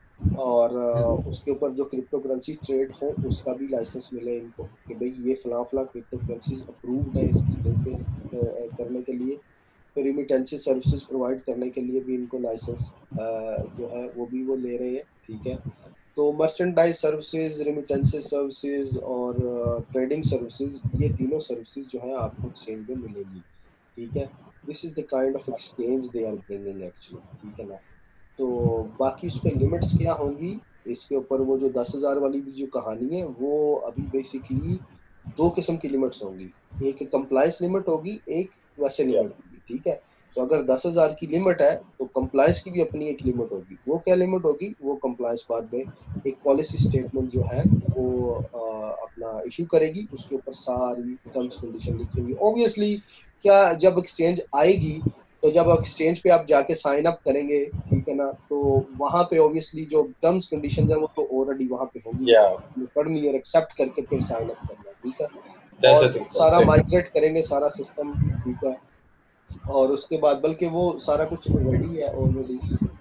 और अ, उसके ऊपर जो क्रिप्टो करेंसी ट्रेड हो उसका भी लाइसेंस मिले इनको, कि भाई ये फला फला क्रिप्टो करेंसीज अप्रूव्ड है इस चीज़ पे अ, करने के लिए। फिर रिमिटेंसेस सर्विसेज प्रोवाइड करने के लिए भी इनको लाइसेंस जो है वो भी वो ले रहे हैं, ठीक है। तो मर्चेंडाइज सर्विसेज, रेमिटेंसेस सर्विसेज और ट्रेडिंग सर्विसेज, ये तीनों सर्विसेज जो है आपको एक्सचेंज में मिलेगी, ठीक है। This is the kind of exchange they are bringing actually, ठीक है ना। तो बाकी उस पर लिमिट्स क्या होंगी, इसके ऊपर वो जो दस हजार वाली भी जो कहानी है, वो अभी बेसिकली दो किस्म की लिमिट्स होंगी। एक कंप्लायंस लिमिट होगी, एक वैसे लिमिट होगी, ठीक है। तो अगर दस हजार की लिमिट है तो कंप्लायंस की भी अपनी एक लिमिट होगी। वो क्या लिमिट होगी, वो कंप्लायंस बाद में एक पॉलिसी स्टेटमेंट जो है वो अ, अपना इशू करेगी, उसके ऊपर सारी टर्म्स कंडीशन लिखी होंगी। ऑब्वियसली क्या, जब एक्सचेंज आएगी, तो जब एक्सचेंज पे आप जाके साइन अप करेंगे, ठीक है ना, तो वहां पे ऑब्वियसली जो टर्म्स कंडीशन है वो तो ऑलरेडी वहां पे होंगी, वो Yeah, आपने पढ़नी और एक्सेप्ट करके फिर साइन अप करना है, ठीक है। that's और the thing. सारा That's it. माइग्रेट करेंगे सारा सिस्टम, ठीक है। और उसके बाद बल्कि वो सारा कुछ रेडी है ऑलरेडी,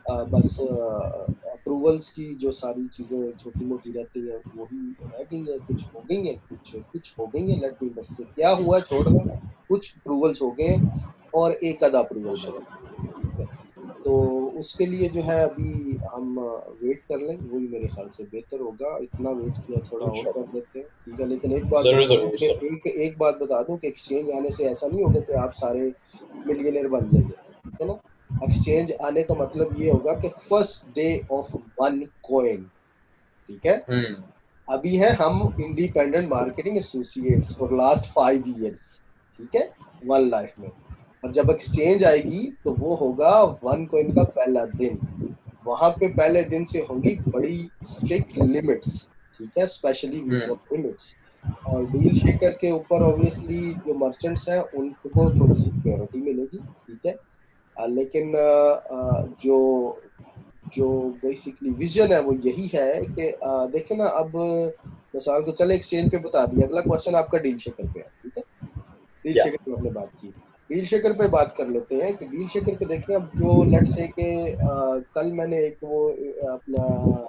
बस अप्रूवल्स की जो सारी चीजें छोटी मोटी रहती है वही रह गई है, कुछ हो गई है, कुछ कुछ हो गई है, लेट मी बस से क्या हुआ है छोड़ दें, कुछ अप्रूवल्स हो गए हैं और एक आधा अप्रूवल बाकी है, ठीक है। तो उसके लिए जो है अभी हम वेट कर लें, वही मेरे ख्याल से बेहतर होगा। इतना वेट किया, थोड़ा और कर Inshallah. देते हैं, ठीक है। लेकिन एक बात जरूर बता दूं जरूर कि सर. एक एक बात बता दूं कि एक्सचेंज आने से ऐसा नहीं होगा कि आप सारे मिलियनर बन जाएंगे, ठीक है ना। एक्सचेंज आने का मतलब ये होगा कि first day of one coin, ठीक है। Hmm. अभी है हम independent marketing associates for last five years, ठीक है, वन लाइफ में। और जब एक्सचेंज आएगी तो वो होगा वन कॉइन का पहला दिन। वहां पे पहले दिन से होंगी बड़ी स्ट्रिक्ट लिमिट्स, ठीक है, स्पेशली Hmm. Withdraw limits. और डील शेकर के ऊपर ऑब्वियसली जो मर्चेंट्स हैं उनको थोड़ी सी प्रायोरिटी मिलेगी, ठीक है। अ, लेकिन अ, अ, जो जो बेसिकली विजन है वो यही है कि अ, देखे ना, अब मिसाल को चले एक्सचेंज पे बता दिया, अगला क्वेश्चन आपका डील शेकर पे है, ठीक है। Deal Yeah. शेकर पे आपने बात की, डील शेकर पे बात कर लेते हैं कि डील शेकर पे देखें। अब जो लेट से के अ, कल मैंने एक वो अ, अपना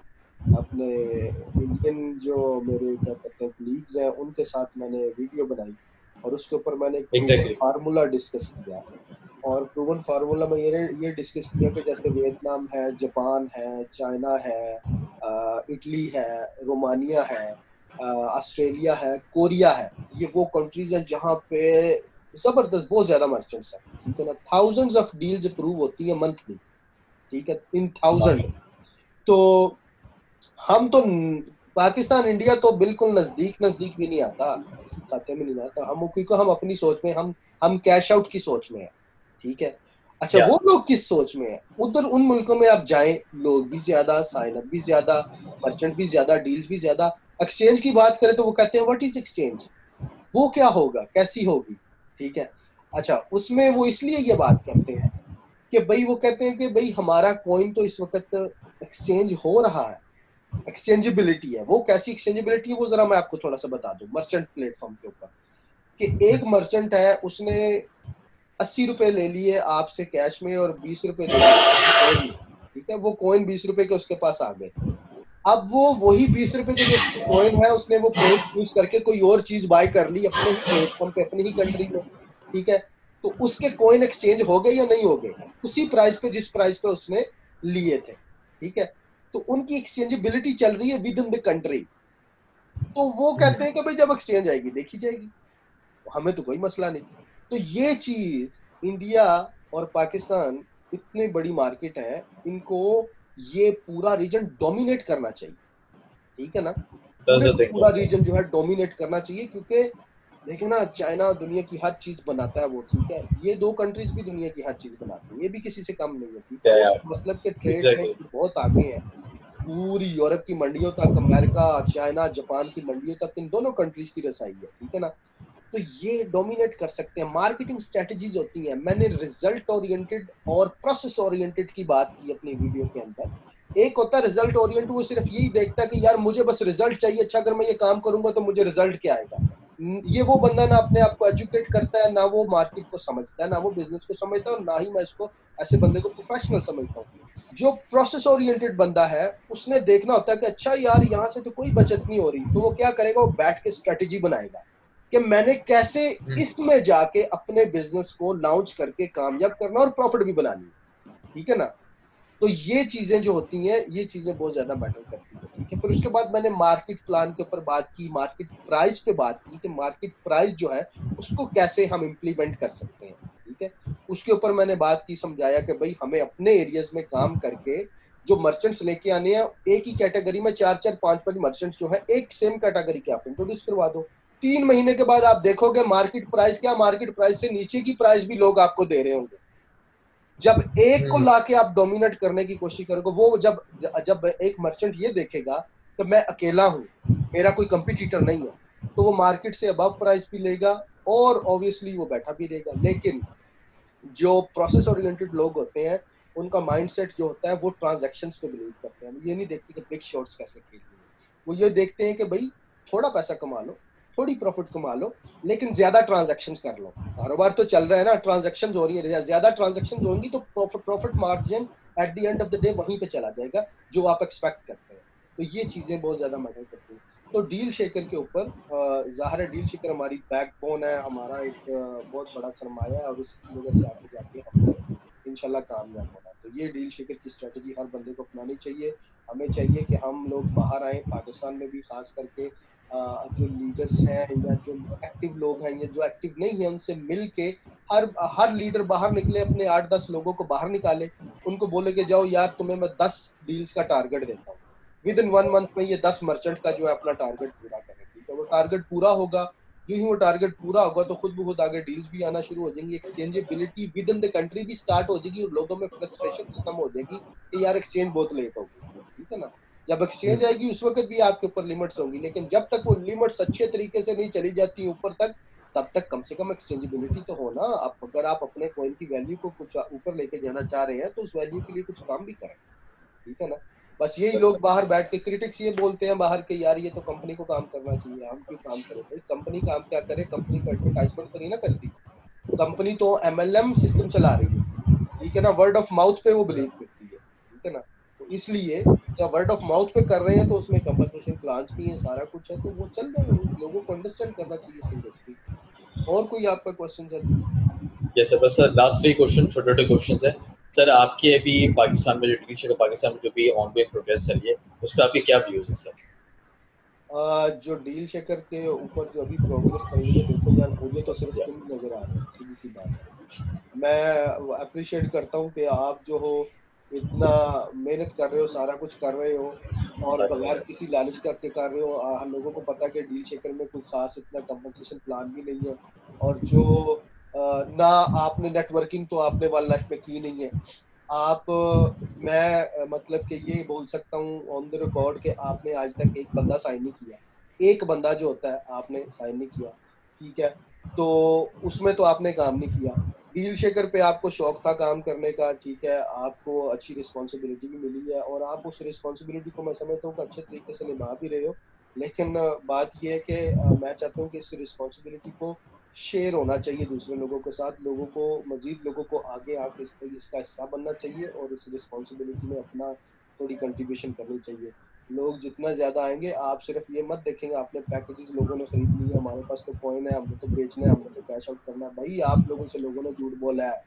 अपने इंडियन जो मेरे क्या कहते हैं कलीग्स हैं उनके साथ मैंने वीडियो बनाई, और उसके ऊपर मैंने एक प्रूवन Exactly. फार्मूला डिस्कस किया। और प्रूवन फार्मूला में ये ये डिस्कस किया कि जैसे वियतनाम है, जापान है, चाइना है, अ, इटली है, रोमानिया है, अ, ऑस्ट्रेलिया है, कोरिया है, ये वो कंट्रीज हैं जहाँ पे जबरदस्त बहुत ज्यादा मर्चेंट्स हैं, ठीक है ना। थाउजेंड्स ऑफ डील्स अप्रूव होती है मंथली, ठीक है, इन थाउजेंड। माशा. तो हम तो न- पाकिस्तान इंडिया तो बिल्कुल नजदीक नजदीक भी नहीं आता, किसी खाते में नहीं आता हम, क्योंकि हम अपनी सोच में, हम हम कैश आउट की सोच में है, ठीक है। अच्छा, Yeah. वो लोग किस सोच में है, उधर उन मुल्कों में आप जाएं, लोग भी ज्यादा, साइन अप भी ज्यादा, मर्चेंट भी ज्यादा, डील्स भी ज्यादा। एक्सचेंज की बात करें तो वो कहते हैं व्हाट इज एक्सचेंज, वो क्या होगा, कैसी होगी, ठीक है। अच्छा, उसमें वो इसलिए ये बात करते हैं कि भाई वो कहते हैं कि भाई हमारा कॉइन तो इस वक्त एक्सचेंज हो रहा है, एक्सचेंजेबिलिटी है। वो कैसी एक्सचेंजेबिलिटी है वो जरा मैं आपको थोड़ा सा बता दूं मर्चेंट प्लेटफॉर्म के ऊपर, कि एक मर्चेंट है, उसने अस्सी रुपए ले लिए आपसे कैश में और बीस रुपए ले लिए कॉइन में, ठीक है। वो कॉइन बीस रुपए के उसके पास आ गए, अब वो वही बीस रुपए के जो कॉइन है उसने वो कॉइन यूज करके कोई और चीज बाय कर ली अपने ही प्लेटफॉर्म पे अपनी ही कंट्री में, ठीक है, तो उसके कॉइन एक्सचेंज हो गए या नहीं हो गए उसी प्राइस पे जिस प्राइस पे उसने लिए थे, ठीक है, तो उनकी एक्सचेंजेबिलिटी चल रही है विद इन द कंट्री। तो वो कहते हैं कि भाई जब एक्सचेंज आएगी देखी जाएगी, हमें तो कोई मसला नहीं। तो ये चीज इंडिया और पाकिस्तान इतनी बड़ी मार्केट है, इनको ये पूरा रीजन डोमिनेट करना चाहिए, ठीक है ना, पूरे को पूरा रीजन जो है डोमिनेट करना चाहिए, क्योंकि देखिए ना चाइना दुनिया की हर चीज बनाता है वो, ठीक है, ये दो कंट्रीज भी दुनिया की हर चीज बनाती है, ये भी किसी से कम नहीं है, ठीक है, और मतलब के ट्रेड में बहुत आगे है, पूरी यूरोप की मंडियों तक, अमेरिका, चाइना, जापान की मंडियों तक इन दोनों कंट्रीज की रसाई है, ठीक है ना। तो ये डोमिनेट कर सकते हैं। मार्केटिंग स्ट्रेटजीज होती हैं, मैंने रिजल्ट ओरिएंटेड और प्रोसेस ओरिएंटेड की बात की अपनी वीडियो के अंदर। एक होता है रिजल्ट ओरिएंटेड, वो सिर्फ यही देखता है कि यार मुझे बस रिजल्ट चाहिए, अच्छा अगर मैं ये काम करूंगा तो मुझे रिजल्ट क्या आएगा। ये वो बंदा ना अपने आप को एजुकेट करता है, ना वो मार्केट को समझता है, ना वो बिजनेस को समझता है, और ना ही मैं इसको ऐसे बंदे को प्रोफेशनल समझता हूँ। जो प्रोसेस ओरिएंटेड बंदा है उसने देखना होता है कि अच्छा यार यहाँ से तो कोई बचत नहीं हो रही, तो वो क्या करेगा, वो बैठ के स्ट्रेटेजी बनाएगा कि मैंने कैसे इसमें जाके अपने बिजनेस को लॉन्च करके कामयाब करना और प्रॉफिट भी बनानी, ठीक है ना। तो ये चीजें जो होती हैं, ये चीजें बहुत ज्यादा मैटर करती है, ठीक है। फिर उसके बाद मैंने मार्केट प्लान के ऊपर बात की, मार्केट प्राइस पे बात की कि मार्केट प्राइस जो है उसको कैसे हम इम्प्लीमेंट कर सकते हैं, ठीक है। उसके ऊपर मैंने बात की, समझाया कि भाई हमें अपने एरियाज में काम करके जो मर्चेंट्स लेके आने हैं, एक ही कैटेगरी में चार चार पांच पांच मर्चेंट्स जो है एक सेम कैटेगरी के आप इंट्रोड्यूस करवा दो। तीन महीने के बाद आप देखोगे मार्केट प्राइस क्या, मार्केट प्राइस से नीचे की प्राइस भी लोग आपको दे रहे होंगे। जब एक को लाके आप डोमिनेट करने की कोशिश करोगे, वो जब जब एक मर्चेंट ये देखेगा कि मैं अकेला हूं, मेरा कोई कंपटीटर नहीं है, तो वो मार्केट से अबव प्राइस भी लेगा और ऑब्वियसली वो बैठा भी रहेगा। लेकिन जो प्रोसेस ओरिएंटेड लोग होते हैं उनका माइंडसेट जो होता है वो ट्रांजैक्शंस पे बिलीव करते हैं। ये नहीं देखते कि बिग शॉट्स कैसे खेलनी है, वो ये देखते हैं कि भाई थोड़ा पैसा कमा लो, थोड़ी प्रॉफिट कमा लो, लेकिन ज्यादा ट्रांजैक्शंस कर लो। कारोबार तो चल रहा है ना, ट्रांजैक्शंस हो रही है, ज्यादा ट्रांजैक्शंस होंगी तो profit profit margin at the end of the day वहीं पे चला जाएगा जो आप एक्सपेक्ट करते हैं। तो ये चीजें बहुत ज्यादा मैटर करती हैं। तो डील शेकर के ऊपर ज़ाहिर है, डील शेकर हमारी बैकबोन है, हमारा एक बहुत बड़ा सरमाया है, और उसकी वजह से आगे जाके हमने इंशाल्लाह कामयाब होना। तो ये डील शेकर की स्ट्रेटजी हर बंदे को अपनानी चाहिए। हमें चाहिए कि हम लोग बाहर आए, पाकिस्तान में भी खास करके जो लीडर्स हैं या जो एक्टिव लोग हैं या जो एक्टिव नहीं है, उनसे मिल के हर हर लीडर बाहर निकले, अपने आठ दस लोगों को बाहर निकाले, उनको बोले कि जाओ यार तुम्हें मैं दस डील्स का टारगेट देता हूँ, विद इन वन मंथ में ये दस मर्चेंट का जो है अपना टारगेट पूरा करें, ठीक है। वो टारगेट पूरा होगा, जो ही वो टारगेट पूरा होगा तो खुद ब खुद आगे डील्स भी आना शुरू हो जाएंगी, exchangeability within the country भी स्टार्ट हो जाएगी, और लोगों में फ्रस्ट्रेशन खत्म हो जाएगी कि यार एक्सचेंज बहुत लेट हो गई, ठीक है ना। जब एक्सचेंज आएगी उस वक्त भी आपके ऊपर लिमिट्स होंगी, लेकिन जब तक वो लिमिट्स अच्छे तरीके से नहीं चली जाती ऊपर तक, तब तक कम से कम एक्सचेंजेबिलिटी तो हो ना। आप अगर आप अपने कॉइन की वैल्यू को कुछ ऊपर लेके जाना चाह रहे हैं तो उस वैल्यू के लिए कुछ काम भी करें, ठीक है ना। बस यही लोग बाहर बैठ के क्रिटिक्स ये बोलते हैं बाहर के, यार ये तो कंपनी को काम करना चाहिए, हम क्यों काम करें। भाई कंपनी काम क्या करे, कंपनी का एडवर्टाइजमेंट तो नहीं ना करती, कंपनी तो एमएलएम सिस्टम चला रही है, ठीक है ना, वर्ड ऑफ माउथ पे वो बिलीव करती है, ठीक है ना। तो इसलिए जब वर्ड ऑफ माउथ पे कर रहे हैं तो उसमें कंपनसेशन प्लान्स भी है, सारा कुछ है, तो वो चल रहा है, लोगों को अंडरस्टैंड करना चाहिए इस इंडस्ट्री। और कोई आपका क्वेश्चन है? यस सर, बस सर लास्ट थ्री क्वेश्चन, छोटे छोटे क्वेश्चन है सर। आपके अभी पाकिस्तान में जो डील शेकर पाकिस्तान में जो भी ऑनगोइंग प्रोग्रेस चल रही है उस पर आपके क्या व्यूज है सर? जो डील शेकर के ऊपर जो अभी प्रोग्रेस चल रही है, देखो यार मुझे तो सिर्फ तुम नजर आ रहे हो, सीधी सी बात है। मैं अप्रिशिएट करता हूँ कि आप जो हो इतना मेहनत कर रहे हो, सारा कुछ कर रहे हो, और बगैर किसी लालच करके कर रहे हो। आ, हम लोगों को पता है कि डील शेकर में कोई खास इतना कंपनसेशन प्लान भी नहीं है, और जो आ, ना आपने नेटवर्किंग तो आपने वन लाइफ में की नहीं है। आप मैं मतलब कि ये बोल सकता हूँ ऑन द रिकॉर्ड कि आपने आज तक एक बंदा साइन नहीं किया, एक बंदा जो होता है आपने साइन नहीं किया, ठीक है। तो उसमें तो आपने काम नहीं किया। डील शेकर पे आपको शौक था काम करने का, ठीक है, आपको अच्छी रिस्पॉन्सिबिलिटी भी मिली है, और आप उस रिस्पॉन्सिबिलिटी को मैं समझता हूँ कि अच्छे तरीके से निभा भी रहे हो। लेकिन बात यह है कि मैं चाहता हूँ कि इस रिस्पॉन्सिबिलिटी को शेयर होना चाहिए दूसरे लोगों के साथ, लोगों को मजीद लोगों को आगे आके इसका हिस्सा बनना चाहिए और इस रिस्पॉन्सिबिलिटी में अपना थोड़ी कंट्रीब्यूशन करनी चाहिए। लोग जितना ज्यादा आएंगे, आप सिर्फ ये मत देखेंगे आपने पैकेजेस लोगों ने खरीद लिए, हमारे पास तो कॉइन है, हमने तो बेचना है, हमने तो कैश आउट करना है। भाई आप लोगों से लोगों ने झूठ बोला है,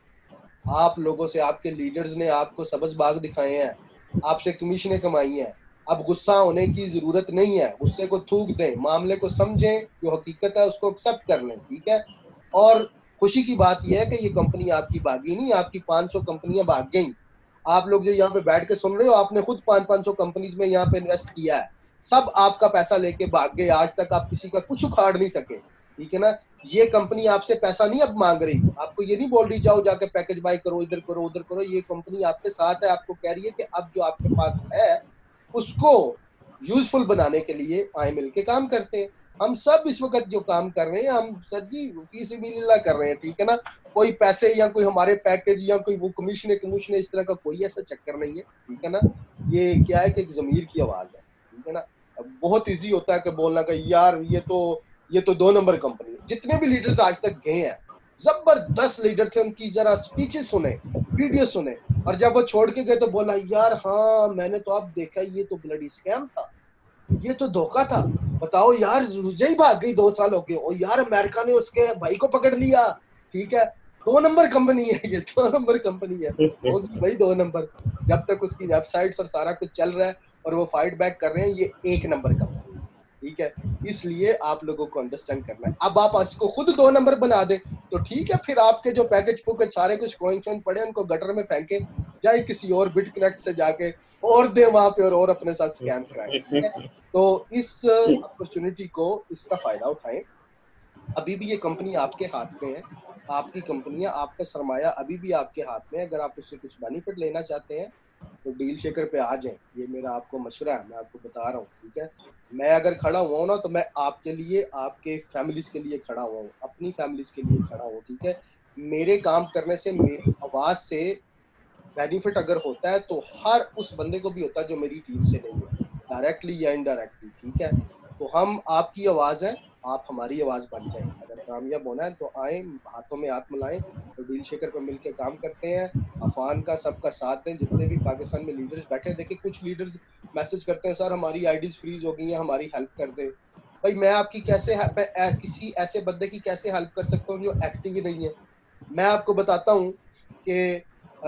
आप लोगों से आपके लीडर्स ने आपको सबज बाग दिखाए हैं, आपसे कमीशनें कमाई हैं। अब गुस्सा होने की जरूरत नहीं है, गुस्से को थूक दें, मामले को समझें, जो हकीकत है उसको एक्सेप्ट कर लें, ठीक है। और खुशी की बात यह है कि ये कंपनी आपकी भागी नहीं, आपकी पाँच सौ कंपनियां भाग गई। आप लोग जो यहाँ पे बैठ के सुन रहे हो, आपने खुद पाँच पाँच सौ कंपनीज में यहाँ पे इन्वेस्ट किया है, सब आपका पैसा लेके भाग गए, आज तक आप किसी का कुछ उखाड़ नहीं सके, ठीक है ना। ये कंपनी आपसे पैसा नहीं अब मांग रही, आपको ये नहीं बोल रही जाओ जाके पैकेज बाय करो, इधर करो उधर करो। ये कंपनी आपके साथ है, आपको कह रही है कि अब जो आपके पास है उसको यूजफुल बनाने के लिए आए मिलके काम करते हैं। हम सब इस वक्त जो काम कर रहे हैं, हम सर जी फी सबिलिल्लाह कर रहे हैं, ठीक है ना। कोई पैसे या कोई हमारे पैकेज या कोई वो कमीशन कमीशन इस तरह का कोई ऐसा चक्कर नहीं है, ठीक है ना। ये क्या है कि एक जमीर की आवाज है, ठीक है ना। बहुत इजी होता है कि बोलना का यार ये तो ये तो दो नंबर कंपनी। जितने भी लीडर्स आज तक गए हैं, जबरदस्त लीडर थे, उनकी जरा स्पीचेस सुने, वीडियो सुने, और जब वो छोड़ के गए तो बोला यार हाँ मैंने तो अब देखा ये तो ब्लडी स्कैम था, ये तो धोखा था। बताओ यार, रुझे ही भाग गई, दो साल हो गए, और यार अमेरिका ने उसके भाई को पकड़ लिया, ठीक है। दो नंबर कंपनी है ये, दो नंबर कंपनी है, होगी भाई दो नंबर। जब तक उसकी वेबसाइट्स और सारा कुछ चल रहा है और वो फाइट बैक कर रहे हैं, ये एक नंबर कंपनी है, ठीक है। इसलिए आप लोगों को अंडरस्टैंड करना है। अब आप इसको खुद दो नंबर बना दे तो ठीक है, फिर आपके जो पैकेज पुकेज सारे कुछ कॉइन शॉइन पड़े उनको गटर में फेंके, जाए किसी और बिट कनेक्ट से जाके और दे वहां पे, और, और अपने साथ स्कैम कराए, ठीक है। तो इस अपॉर्चुनिटी को, इसका फायदा उठाएं। अभी भी ये कंपनी आपके हाथ में है, आपकी कंपनियां, आपका सरमाया अभी भी आपके हाथ में है। अगर आप उससे कुछ बेनिफिट लेना चाहते हैं तो डील शेकर पे आ जाएं, ये मेरा आपको मशवरा है, मैं आपको बता रहा हूँ, ठीक है। मैं अगर खड़ा हुआ हूँ ना तो मैं आपके लिए, आपके फैमिलीज के लिए खड़ा हुआ हूँ, अपनी फैमिलीज के लिए खड़ा हूँ, ठीक है। मेरे काम करने से, मेरी आवाज से बेनिफिट अगर होता है तो हर उस बंदे को भी होता है जो मेरी टीम से नहीं है, डायरेक्टली या इनडायरेक्टली, ठीक है। तो हम आपकी आवाज है, आप हमारी आवाज बन जाए। अगर कामयाब होना है तो आए, हाथों में हाथ मिलाएं, तो डील शेकर पर मिलकर काम करते हैं। अफान का सबका साथ दें, जितने भी पाकिस्तान में लीडर्स बैठे। देखिए कुछ लीडर्स मैसेज करते हैं सर हमारी आईडीज फ्रीज हो गई हैं, हमारी हेल्प कर दे। भाई मैं आपकी कैसे, मैं किसी ऐसे बंदे की कैसे हेल्प कर सकता हूँ जो एक्टिव ही नहीं है। मैं आपको बताता हूँ कि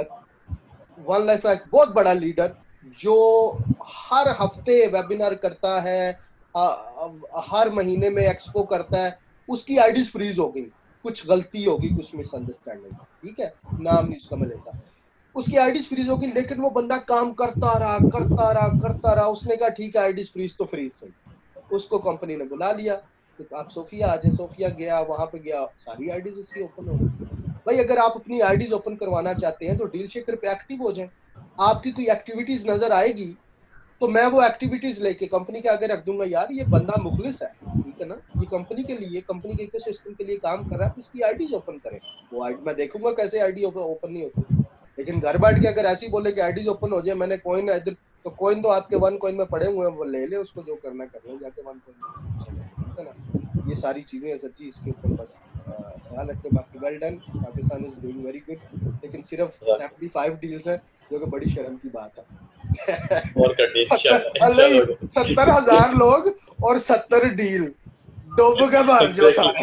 वन लाइफ का एक बहुत बड़ा लीडर जो हर हफ्ते वेबिनार करता है, आ, आ, हर महीने में एक्सपो करता है, उसकी आईडीज फ्रीज हो गई, कुछ गलती होगी, कुछ मिसअंडरस्टैंडिंग, ठीक है, नाम नहीं उसका मैं लेता। उसकी आईडीज फ्रीज हो गई, लेकिन वो बंदा काम करता रहा करता रहा करता रहा। उसने कहा ठीक है आईडीज फ्रीज तो फ्रीज सही। उसको कंपनी ने बुला लिया, तो आप सोफिया आ जाए। सोफिया गया, वहां पे गया, सारी आईडीज उसकी ओपन हो गई। भाई अगर आप अपनी आईडीज ओपन करवाना चाहते हैं तो डील शेकर पे एक्टिव हो जाएं। आपकी कोई एक्टिविटीज नजर आएगी तो मैं वो एक्टिविटीज लेके कंपनी के आगे रख दूंगा, यार ये बंदा मुखलिस है, ठीक है ना, ये कंपनी के लिए, कंपनी के इकोसिस्टम के लिए काम कर रहा है, इसकी आईडीज ओपन करें। वो आईडी मैं देखूंगा कैसे आईडी ओपन नहीं होती। लेकिन घर बैठ के अगर ऐसी बोले कि आईडीज ओपन हो जाए, मैंने कॉइन इधर, तो कॉइन तो आपके वन कॉइन में पड़े हुए हैं, वो ले ले, उसको जो करना कर ले जाके वन कॉइन, ठीक है ना। ये सारी चीजें हैं सर जी, इसके ऊपर बस ख्याल रखें। बाकी well done, Pakistan is doing very good. लेकिन सिर्फ सेवेंटी फाइव डील्स हैं, जो कि बड़ी शर्म की बात है। और करनी सत्तर हजार लोग और सत्तर डील, डूब के मर जो सारे।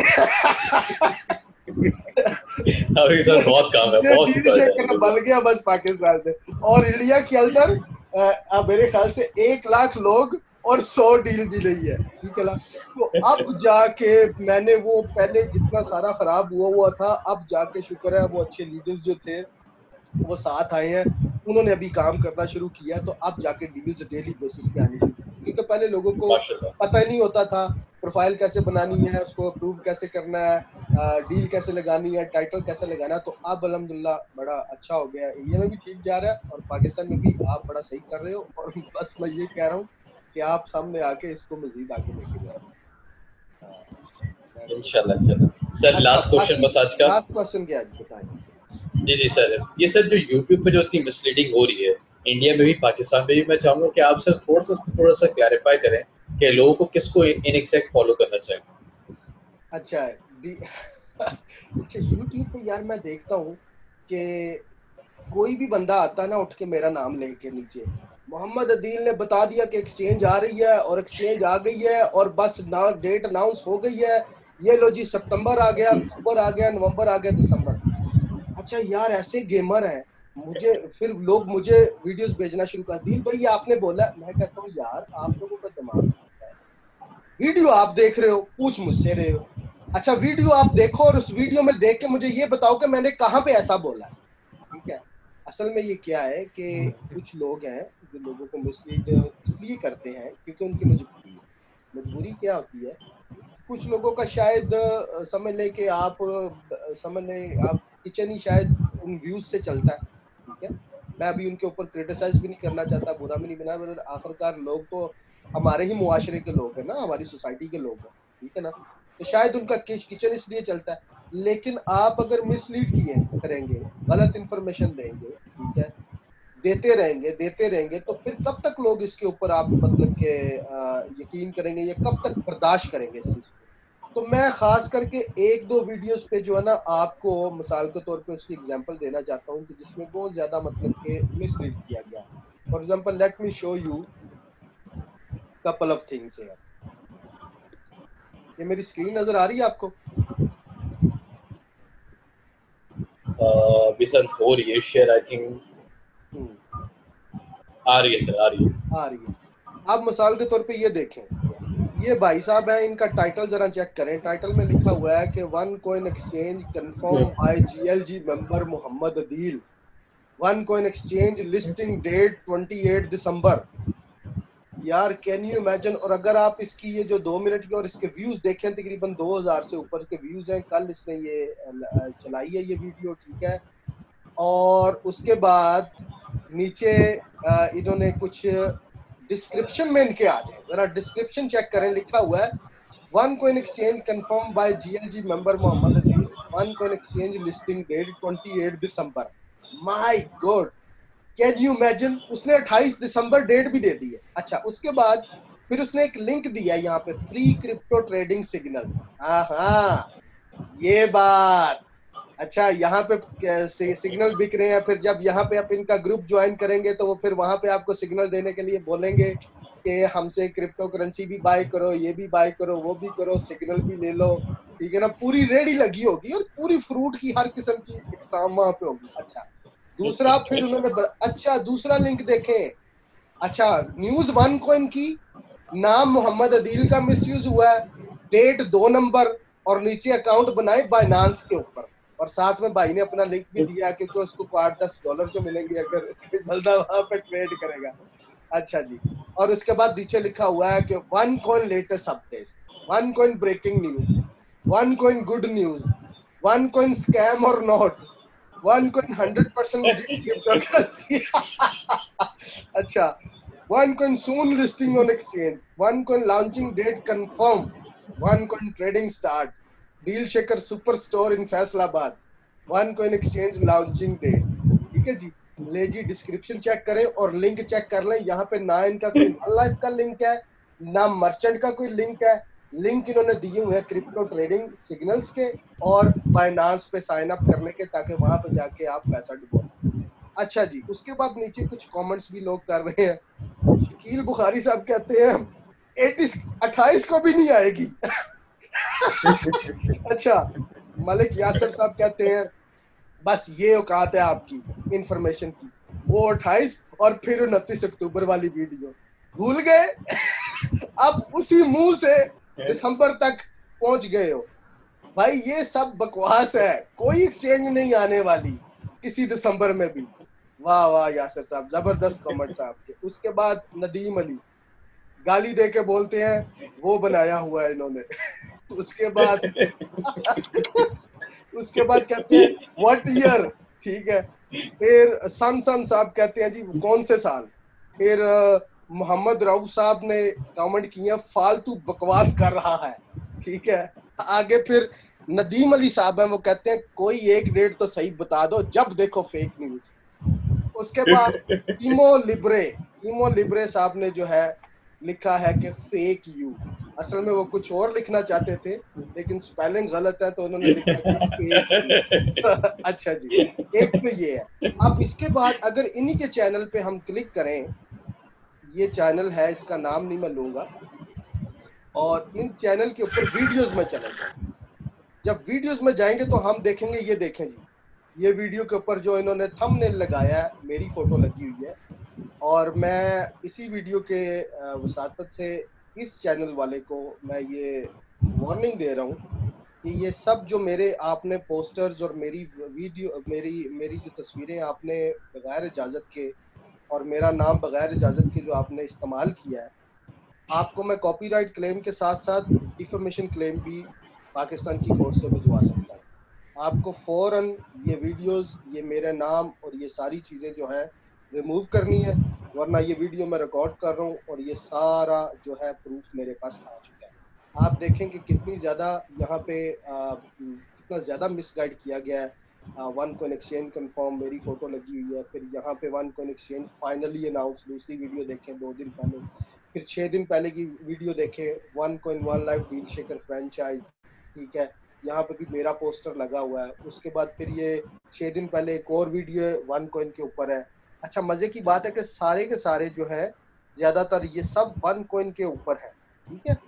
अभी सर बहुत काम है, बहुत डील शेकर बन गया बस पाकिस्तान में। और इंडिया के अंदर मेरे ख्याल से एक लाख लोग और सौ डील भी नहीं है, ठीक है ना। तो अब जाके मैंने वो पहले जितना सारा खराब हुआ हुआ था, अब जाके शुक्र है वो अच्छे लीडर्स जो थे वो साथ आए हैं, उन्होंने अभी काम करना शुरू किया, तो अब जाके डील्स डेली बेसिस पे आनी शुरू, क्योंकि पहले लोगों को पता ही नहीं होता था प्रोफाइल कैसे बनानी है, उसको अप्रूव कैसे करना है, डील कैसे लगानी है, टाइटल कैसे लगाना है। तो अब अल्हम्दुलिल्लाह बड़ा अच्छा हो गया, इंडिया में भी ठीक जा रहा है और पाकिस्तान में भी आप बड़ा सही कर रहे हो। और बस मैं ये कह रहा हूँ कि आप सामने आके इसको मजीद आगे लेके जाओ इंशाल्लाह। इंशाल्लाह सर, लास्ट क्वेश्चन बस आज का। लास्ट क्वेश्चन क्या है बताएं। जी जी सर, ये सर जो यूट्यूब पे जो इतनी मिसलीडिंग हो रही है इंडिया में भी पाकिस्तान में भी, मैं चाहूंगा कि आप सर थोड़ा सा थोड़ा सा क्लैरिफाई करें कि लोगों को किसको इनएग्जैक्ट फॉलो करना चाहिए। अच्छा अच्छा यूट्यूब पे यार मैं देखता हूँ कि कोई भी बंदा आता है ना उठ के मेरा नाम लेके नीचे, मोहम्मद अदील ने बता दिया कि एक्सचेंज आ रही है और एक्सचेंज आ गई है और बस ना डेट अनाउंस हो गई है, ये लो जी सितंबर आ गया, अक्टूबर आ गया, नवंबर आ गया, दिसंबर। अच्छा यार ऐसे गेमर हैं, मुझे फिर लोग मुझे वीडियोस भेजना शुरू कर, अदील भाई आपने बोला, मैं कहता हूँ यार आप लोगों का दिमाग, वीडियो आप देख रहे हो, पूछ मुझसे रहे हो। अच्छा वीडियो आप देखो और उस वीडियो में देख के मुझे ये बताओ कि मैंने कहाँ पे ऐसा बोला, ठीक है। असल में ये क्या है कि कुछ लोग हैं जो लोगों को मिसलीड इसलिए करते हैं क्योंकि उनकी मजबूरी है। मजबूरी क्या होती है, कुछ लोगों का शायद अ, समझ लें कि आप अ, समझ लें आप किचन ही शायद उन व्यूज से चलता है, ठीक है। मैं अभी उनके ऊपर क्रिटिसाइज भी नहीं करना चाहता, बुरा भी नहीं बना, मगर आखिरकार लोग तो हमारे ही मुआशरे के लोग हैं ना, हमारी सोसाइटी के लोग हैं, ठीक है ना। तो शायद उनका किचन इसलिए चलता है, लेकिन आप अगर मिसलीड किए करेंगे, गलत इंफॉर्मेशन देंगे, ठीक है, देते रहेंगे देते रहेंगे तो फिर कब तक लोग इसके ऊपर आप मतलब के अ, यकीन करेंगे, या कब तक बर्दाश्त करेंगे इस चीज को। तो मैं खास करके एक दो वीडियोस पे जो है ना आपको मिसाल के तौर पे उसकी एग्जांपल देना चाहता हूँ कि जिसमें बहुत ज्यादा मतलब के मिसलीड किया गया। For example let me show you couple of things here. ये मेरी स्क्रीन नजर आ रही है आपको? विजन हो रही है शेयर, आई थिंक हम्म, आ रही है सर, आ रही है। आ रही है। आप मिसाल के तौर पे ये देखें, ये भाई साहब है, इनका टाइटल जरा चेक करें। टाइटल में लिखा हुआ है कि one coin exchange confirm by GLG member Mohammad Adeel, one coin exchange listing date अट्ठाईस दिसंबर। यार कैन यू इमेजिन। और अगर आप इसकी ये जो दो मिनट की और इसके व्यूज देखें, तकरीबन दो हजार से ऊपर इसके व्यूज हैं। कल इसने ये अ, चलाई है ये वीडियो, ठीक है। और उसके बाद नीचे अ, इन्होंने कुछ डिस्क्रिप्शन में इनके आ जाए, जरा डिस्क्रिप्शन चेक करें। लिखा हुआ है one coin exchange confirm by GLG member Mohammad Adeel, one coin exchange listing date अट्ठाईस दिसंबर। My god, can you imagine. उसने अट्ठाईस दिसंबर डेट भी दे दी है। अच्छा उसके बाद फिर उसने एक लिंक दिया यहाँ पे, फ्री क्रिप्टो ट्रेडिंग सिग्नल्स। हाँ हाँ ये बात। अच्छा यहाँ पे सिग्नल बिक रहे हैं, फिर जब यहाँ पे आप इनका ग्रुप ज्वाइन करेंगे तो वो फिर वहां पे आपको सिग्नल देने के लिए बोलेंगे कि हमसे क्रिप्टो करेंसी भी बाय करो, ये भी बाय करो, वो भी करो, सिग्नल भी ले लो, ठीक है ना। पूरी रेडी लगी होगी और पूरी फ्रूट की हर किस्म की इकसाम वहां पे होगी। अच्छा दूसरा फिर उन्होंने ब... अच्छा दूसरा लिंक देखें। अच्छा न्यूज वन कॉइन की, नाम मोहम्मद अदील का मिसयूज हुआ है, डेट दो नंबर, और नीचे अकाउंट बनाए बाइनांस के ऊपर, और साथ में भाई ने अपना लिंक भी दिया क्योंकि उसको आठ दस डॉलर जो मिलेंगे अगर कोई बंदा वहां पे ट्रेड करेगा। अच्छा जी, और उसके बाद नीचे लिखा हुआ है कि one coin latest update, one coin breaking news, one coin good news, one coin scam और not, one coin hundred percent crypto currency. अच्छा one coin soon listing on exchange, one coin launching date confirm, one coin trading start, deal shaker super store in Faisalabad, one coin exchange launching date. ठीक है जी, ले जी description check करें और link check कर लें। यहाँ पे ना इनका कोई वन लाइफ का लिंक है, ना मर्चेंट का कोई लिंक है। लिंक इन्होंने दिए हुए हैं क्रिप्टो ट्रेडिंग सिग्नल्स के और बाइनांस पे साइन अप करने के, ताकि वहां पे जाके आप पैसा डुबो। अच्छा जी, उसके बाद नीचे कुछ कमेंट्स भी लोग कर रहे हैं। शकील बुखारी साहब कहते हैं एटीस अट्ठाईस को भी नहीं आएगी। अच्छा मलिक यासर साहब कहते हैं बस ये औकात है आपकी इंफॉर्मेशन की, वो अट्ठाईस और फिर उनतीस अक्टूबर वाली वीडियो भूल गए। अब उसी मुंह से दिसंबर तक पहुंच गए हो। भाई ये सब बकवास है, कोई एक्सचेंज नहीं आने वाली किसी दिसंबर में भी। वाह वाह यासर साहब, जबरदस्त कमेंट्स आपके। उसके बाद नदीम अली गाली दे के बोलते हैं वो बनाया हुआ है इन्होंने। उसके बाद उसके बाद कहते हैं व्हाट ईयर, ठीक है। फिर सन सन साहब कहते हैं जी कौन से साल। फिर मोहम्मद रऊफ साहब ने कमेंट किया फालतू बकवास कर रहा है, ठीक है। आगे फिर नदीम अली साहब हैं, वो कहते हैं कोई एक डेट तो सही बता दो, जब देखो फेक न्यूज। उसके बाद इमो लिब्रे इमो लिब्रे साहब ने जो है लिखा है कि फेक यू। असल में वो कुछ और लिखना चाहते थे लेकिन स्पेलिंग गलत है तो उन्होंने लिखा कि फेक यू। अच्छा जी, एक तो ये है। अब इसके बाद अगर इन्हीं के चैनल पे हम क्लिक करें ये चैनल है, इसका नाम नहीं मैं लूंगा, और इन चैनल के ऊपर वीडियोस में चले जाएं। जब वीडियोस में जाएंगे तो हम देखेंगे, ये देखें जी, ये वीडियो के ऊपर जो इन्होंने थंबनेल लगाया है, मेरी फोटो लगी हुई है, और मैं इसी वीडियो के वसातत से इस चैनल वाले को मैं ये वार्निंग दे रहा हूँ कि ये सब जो मेरे आपने पोस्टर्स और मेरी वीडियो मेरी मेरी जो तस्वीरें आपने बगैर इजाज़त के और मेरा नाम बगैर इजाज़त के जो आपने इस्तेमाल किया है, आपको मैं कॉपीराइट क्लेम के साथ साथ डिफेमेशन क्लेम भी पाकिस्तान की कोर्ट से भिजवा सकता हूँ। आपको फौरन ये वीडियोस, ये मेरे नाम और ये सारी चीज़ें जो है रिमूव करनी है, वरना ये वीडियो मैं रिकॉर्ड कर रहा हूँ और ये सारा जो है प्रूफ मेरे पास आ चुका है। आप देखें कि कितनी ज़्यादा यहाँ पे आ, कितना ज़्यादा मिसगाइड किया गया है। वन कॉइन एक्सचेंज कंफर्म, मेरी फोटो लगी हुई है, फिर यहाँ पे one coin exchange finally announce, दूसरी वीडियो देखें दो दिन पहले, फिर छः दिन पहले की वीडियो देखें, one coin one life deal shaker franchise, ठीक है, यहाँ पे भी मेरा पोस्टर लगा हुआ है। उसके बाद फिर ये छः दिन पहले एक और वीडियो वन कॉइन के ऊपर है। अच्छा, मजे की बात है कि सारे के सारे जो है ज्यादातर ये सब वन कॉइन के ऊपर है, ठीक है।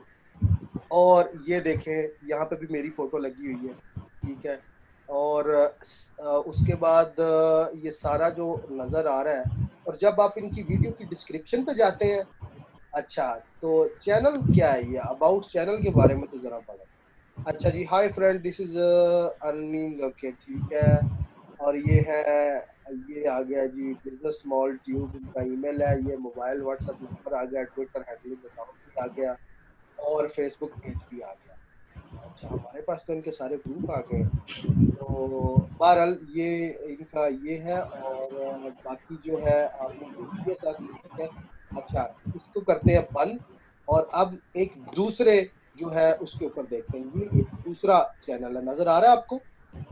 और ये देखें यहाँ पे भी मेरी फोटो लगी हुई है, ठीक है। और उसके बाद ये सारा जो नजर आ रहा है, और जब आप इनकी वीडियो की डिस्क्रिप्शन पे जाते हैं, अच्छा तो चैनल क्या है, ये अबाउट चैनल के बारे में तो जरा पढ़ें। अच्छा जी, hi friend, this is earning, okay ठीक है। और ये है, ये आ गया जी बिजनेस स्मॉल ट्यूब, इनका ईमेल है, ये मोबाइल व्हाट्सएप नंबर आ गया, ट्विटर हैंडलिंग अकाउंट भी आ गया, और फेसबुक पेज भी आ गया। अच्छा, हमारे पास तो इनके सारे प्रूफ आ गए। तो बहरहाल ये इनका ये है, और बाकी जो है आपने देख लिया साथ, ठीक है। अच्छा, इसको करते हैं बंद, और अब एक दूसरे जो है उसके ऊपर देखते हैं। ये एक दूसरा चैनल है, नजर आ रहा है आपको?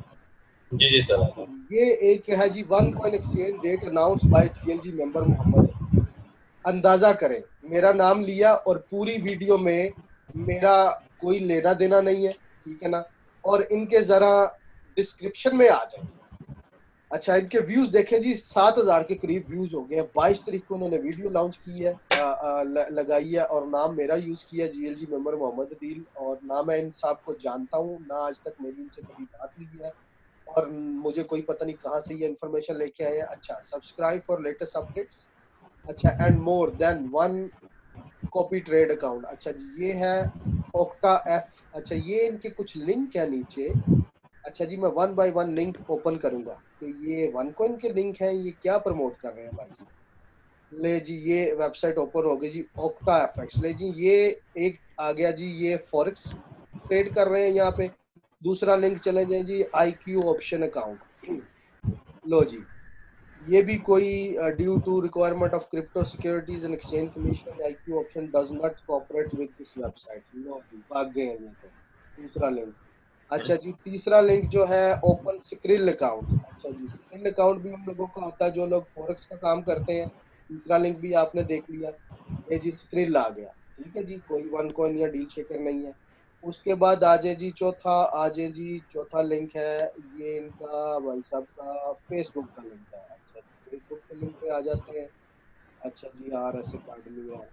जी जी सर। ये एक है जी, one coin exchange date announce by GLG member Mohammad. अंदाजा करें, मेरा नाम लिया और पूरी वीडियो में मेरा कोई लेना देना नहीं है, ठीक है ना। और इनके जरा डिस्क्रिप्शन में आ जाए। अच्छा, इनके व्यूज देखें जी, सात हजार के करीब व्यूज हो गए हैं। बाईस तारीख को उन्होंने वीडियो लॉन्च की है, आ, आ, ल, लगाई है, और नाम मेरा यूज किया, जीएलजी मेंबर मोहम्मद अदील। और ना मैं इन साहब को जानता हूँ, ना आज तक मेरी इनसे कभी बात हुई है, और मुझे कोई पता नहीं कहाँ से ये इन्फॉर्मेशन लेके आए हैं। अच्छा, सब्सक्राइब फॉर लेटेस्ट अपडेट्स, अच्छा, and more than one copy trade account. अच्छा जी, ये है ओक्टा एफ। अच्छा, ये इनके कुछ लिंक है नीचे। अच्छा जी, मैं one by one link open करूंगा। तो ये वन कॉइन के लिंक हैं, ये क्या प्रमोट कर रहे हैं भाई साहब। ले जी, ये वेबसाइट ओपन हो गई जी, ओक्टा एफएक्स। ले जी, ये एक आ गया जी, ये फॉरेक्स ट्रेड कर रहे हैं यहाँ पे। दूसरा लिंक चले जाए जी, आईक्यू ऑप्शन अकाउंट। लो जी, ये भी कोई due to requirement of crypto securities and exchange commission, IQ option does not cooperate with this website. लो जी, भाग गए हैं ये तो। दूसरा लिंक। अच्छा जी, तीसरा लिंक जो है, ओपन स्क्रिल अकाउंट। अच्छा जी, स्क्रिल अकाउंट भी उन लोगों का होता है जो लोग फॉरेक्स का काम करते हैं। तीसरा लिंक भी आपने देख लिया, ये जी स्क्रिल आ गया, ठीक है जी, कोई वन कॉइन या डील शेकर नहीं है। उसके बाद आ जाए जी चौथा, आ जाए जी चौथा लिंक है, ये इनका भाई साहब का फेसबुक का लिंक है। अच्छा जी, फेसबुक के लिंक पे आ जाते हैं। अच्छा जी, आर एस अकेडमी है,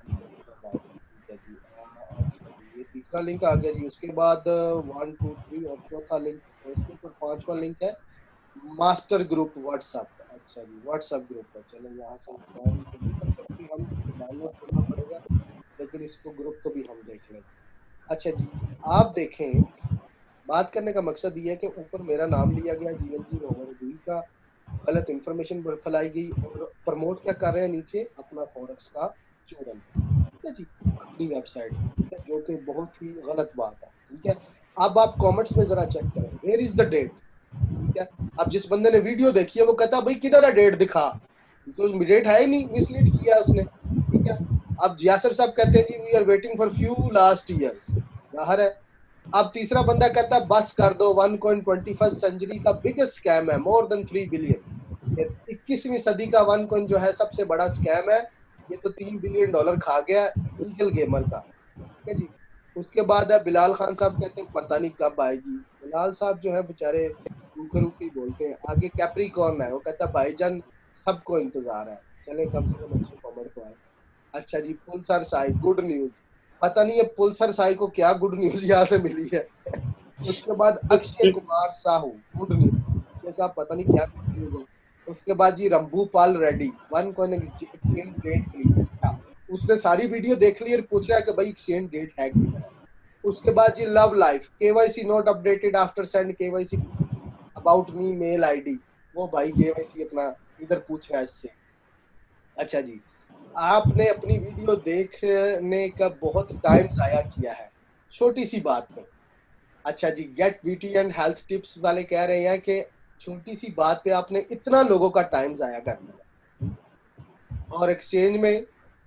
ठीक है जी। अच्छा जी, ये तीसरा लिंक आ गया जी। उसके बाद वन टू थ्री और चौथा लिंक फेसबुक, और पांचवा लिंक है मास्टर ग्रुप व्हाट्सएप। अच्छा जी, व्हाट्सएप ग्रुप है। चलो, यहाँ से ज्वाइन तो नहीं कर सकते हम, तो डाउनलोड करना पड़ेगा, लेकिन इसको ग्रुप को भी हम देख लेंगे। अच्छा जी, आप देखें, बात करने का मकसद ये है कि ऊपर मेरा नाम लिया गया, जीएलजी मोहम्मद अदील का, गलत इंफॉर्मेशन फैलाई गई, और प्रमोट क्या कर रहे हैं नीचे, अपना फॉरेक्स का चूरन, ठीक है जी, अपनी वेबसाइट, ठीक है, जो कि बहुत ही गलत बात है, ठीक है। अब आप कमेंट्स में जरा चेक करें, वेयर इज द डेट, ठीक है। अब जिस बंदे ने वीडियो देखी है वो कहता है भाई किधर है डेट, दिखा, बिकॉज डेट है ही नहीं, मिसलीड किया उसने, ठीक है। अब यासर साहब कहते हैं जी, we are waiting for few last years, जाहिर है। अब तीसरा बंदा कहता है बस कर दो, one coin twenty first century का बिगेस्ट स्कैम है, मोर देन थ्री बिलियन। इक्कीसवीं सदी का वन कॉइन जो है सबसे बड़ा स्कैम है, ये तो तीन बिलियन डॉलर खा गया ईगल गेमर का, ठीक है जी। उसके बाद है बिलाल खान साहब, कहते हैं पता नहीं कब आएगी। बिलाल साहब जो है बेचारे रूखे रूखे बोलते हैं। आगे कैप्रिकॉर्न है, वो कहता है भाईजान सबको इंतजार है, चले कम से कम अच्छे कॉमेंट तो आए। अच्छा जी, पुलसर साई गुड न्यूज, पता नहीं ये पुलसर साई को क्या गुड न्यूज यहाँ से मिली है। उसके बाद अक्षय कुमार साहू गुड न्यूज, अक्षय साहब पता नहीं क्या गुड न्यूज है। उसके बाद जी Rambhu Pal Reddy one coin exchange date please, उसने सारी वीडियो देख ली और पूछ रहा है कि भाई एक्सचेंज डेट है कि नहीं। उसके बाद जी love life KYC not updated after send KYC about me mail ID, वो भाई केवाईसी अपना इधर पूछ रहा है इससे। अच्छा जी, आपने अपनी वीडियो देखने का बहुत टाइम जाया किया है छोटी सी बात पे। अच्छा जी, get beauty and health tips वाले कह रहे हैं कि छोटी सी बात पे आपने इतना लोगों का टाइम जाया कर दिया। और एक्सचेंज में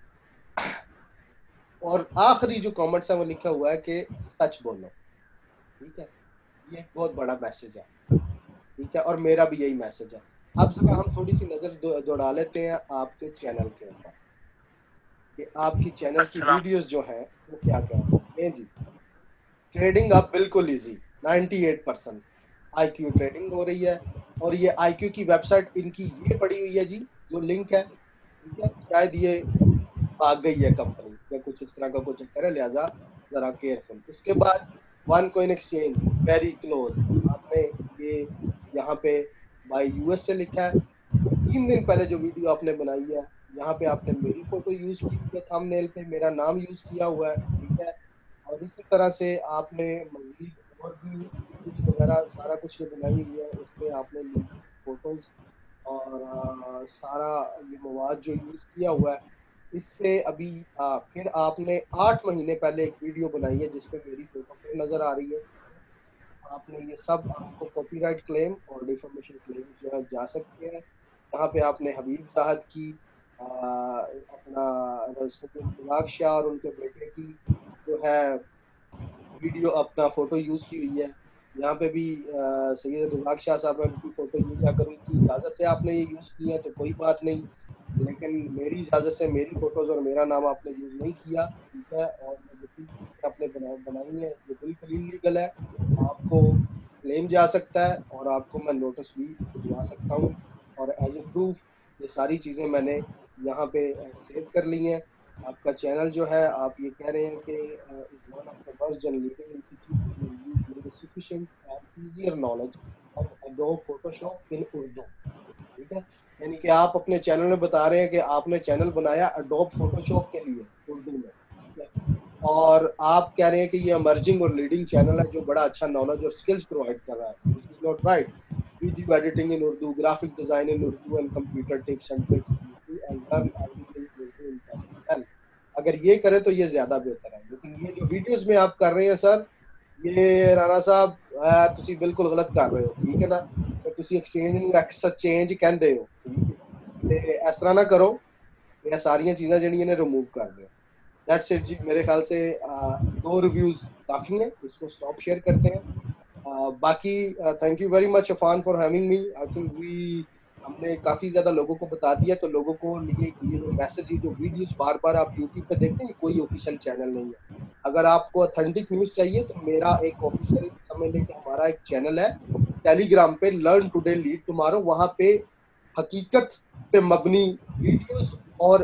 और आखिरी जो कमेंट्स है वो लिखा हुआ है कि सच बोलो। ठीक है, ये एक बहुत बड़ा मैसेज है। ठीक है, और मेरा भी यही मैसेज है। अब जरा हम थोड़ी सी नजर दौड़ा लेते हैं आपके चैनल के ऊपर कि आपकी चैनल की वीडियोस जो है वो क्या क्या है जी। ट्रेडिंग अब बिल्कुल इजी, अट्ठानवे परसेंट आईक्यू ट्रेडिंग हो रही है। और ये आईक्यू की वेबसाइट इनकी ये पड़ी हुई है जी, जो लिंक है। ठीक है, शायद ये भाग गई है कंपनी या कुछ इस तरह का कुछ चक्कर है, लिहाजा जरा केयरफुल। उसके बाद one coin exchange very close, आपने ये यहाँ पे बाय यूएस से लिखा है। तीन दिन पहले जो वीडियो आपने बनाई है यहाँ पे आपने मेरी फोटो यूज की है, थंबनेल पे मेरा नाम यूज किया हुआ है। ठीक है, और इसी तरह से आपने मजीद और भी वीडियोस वगैरह सारा कुछ ये बनाई हुई है, उसमें आपने फोटोज और आ, सारा ये मवाद जो यूज किया हुआ है। इससे अभी आ, फिर आपने आठ महीने पहले एक वीडियो बनाई है जिसपे मेरी फोटो फिर नजर आ रही है। आपने ये सब, आपको कॉपीराइट क्लेम और डिफॉर्मेशन क्लेम जो है जा सकते हैं। यहाँ पे आपने हबीब जाहद की आ, अपना रज़ाक शाह और उनके बेटे की जो है वीडियो अपना फोटो यूज की हुई है। यहाँ पे भी सैयद रज़ाक शाह साहब है, उनकी फोटो यूज, अगर उनकी इजाज़त से आपने ये यूज की है तो कोई बात नहीं, लेकिन मेरी इजाज़त से मेरी फोटोज और मेरा नाम आपने यूज नहीं किया। ठीक है, और जितनी आपने बना, बनाई है ये बिल्कुल इलीगल है, आपको क्लेम जा सकता है और आपको मैं नोटिस भी भिजवा सकता हूँ। और एज ए प्रूफ ये सारी चीज़ें मैंने यहाँ पे सेव कर ली हैं। आपका चैनल जो है, आप ये कह रहे हैं कि is one of the worst leading institute sufficient and easier knowledge of Adobe Photoshop in Urdu. ठीक है, यानी कि आप अपने चैनल में बता रहे हैं कि आपने चैनल बनाया एडोब फोटोशॉप के लिए उर्दू में। ठीक है, और आप कह रहे हैं कि ये इमर्जिंग और लीडिंग चैनल है जो बड़ा अच्छा नॉलेज और स्किल्स प्रोवाइड कर रहा है, which is not right. Video editing in Urdu, graphic design in Urdu and computer tips and tricks in Urdu and learn everything in Urdu in person. अगर ये करें तो ये ज्यादा बेहतर है, लेकिन ये जो वीडियोस में आप कर रहे हैं सर, ये राणा साहब तुसी बिल्कुल गलत कर रहे हो। ठीक है ना, तो तुसी एक्सचेंज ਨੂੰ एक्सचेंज कहंदे हो, ठीक है, ਤੇ ਇਸ ਤਰ੍ਹਾਂ ਨਾ ਕਰੋ, ਇਹ ਸਾਰੀਆਂ ਚੀਜ਼ਾਂ ਜਿਹੜੀਆਂ ਨੇ ਰਿਮੂਵ कर दो। दैट्स इट जी, मेरे ख्याल से आ, दो रिव्यूज काफी हैं, इसको स्टॉप शेयर करते हैं। आ, बाकी thank you very much Afan for having me. I think we हमने काफी ज्यादा लोगों को बता दिया, तो लोगों को लिए ये जो मैसेज, ये जो वीडियोस बार बार आप यूट्यूब पे देखते हैं, कोई ऑफिशियल चैनल नहीं है। अगर आपको ऑथेंटिक न्यूज चाहिए तो मेरा एक ऑफिशियल, समझ लें कि हमारा एक चैनल है टेलीग्राम पे, लर्न टुडे लीड टुमारो, वहां पे हकीकत पे मबनी वीडियोस और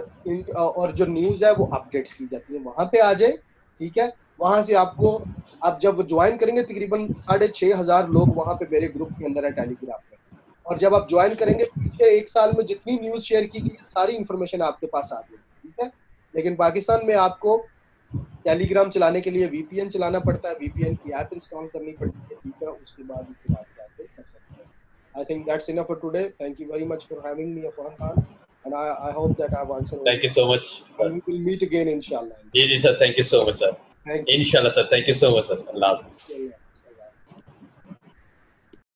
और जो न्यूज है वो अपडेट्स की जाती है, वहां पे आ जाए। ठीक है, वहां से आपको, आप जब ज्वाइन करेंगे तकरीबन साढ़े छह हजार लोग वहां पे मेरे ग्रुप के अंदर है टेलीग्राम पे, और जब आप ज्वाइन करेंगे पीछे एक साल में जितनी न्यूज शेयर की गई सारी इंफॉर्मेशन आपके पास आ जाएगी। ठीक है, लेकिन पाकिस्तान में आपको टेलीग्राम चलाने के लिए वीपीएन चलाना पड़ता है, वीपीएन की ऐप इंस्टॉल करनी पड़ती है। ठीक है, उसके बाद फिर आप जाके कर सकते हैं। I think that's enough for today. Thank you very much for having me, Afan Khan, and I, I hope that I've answered. Thank you so much. And we will meet again, inshallah. जी जी sir, thank you so much sir. Thank you. Inshallah sir, thank you so much sir. Allah Hafiz.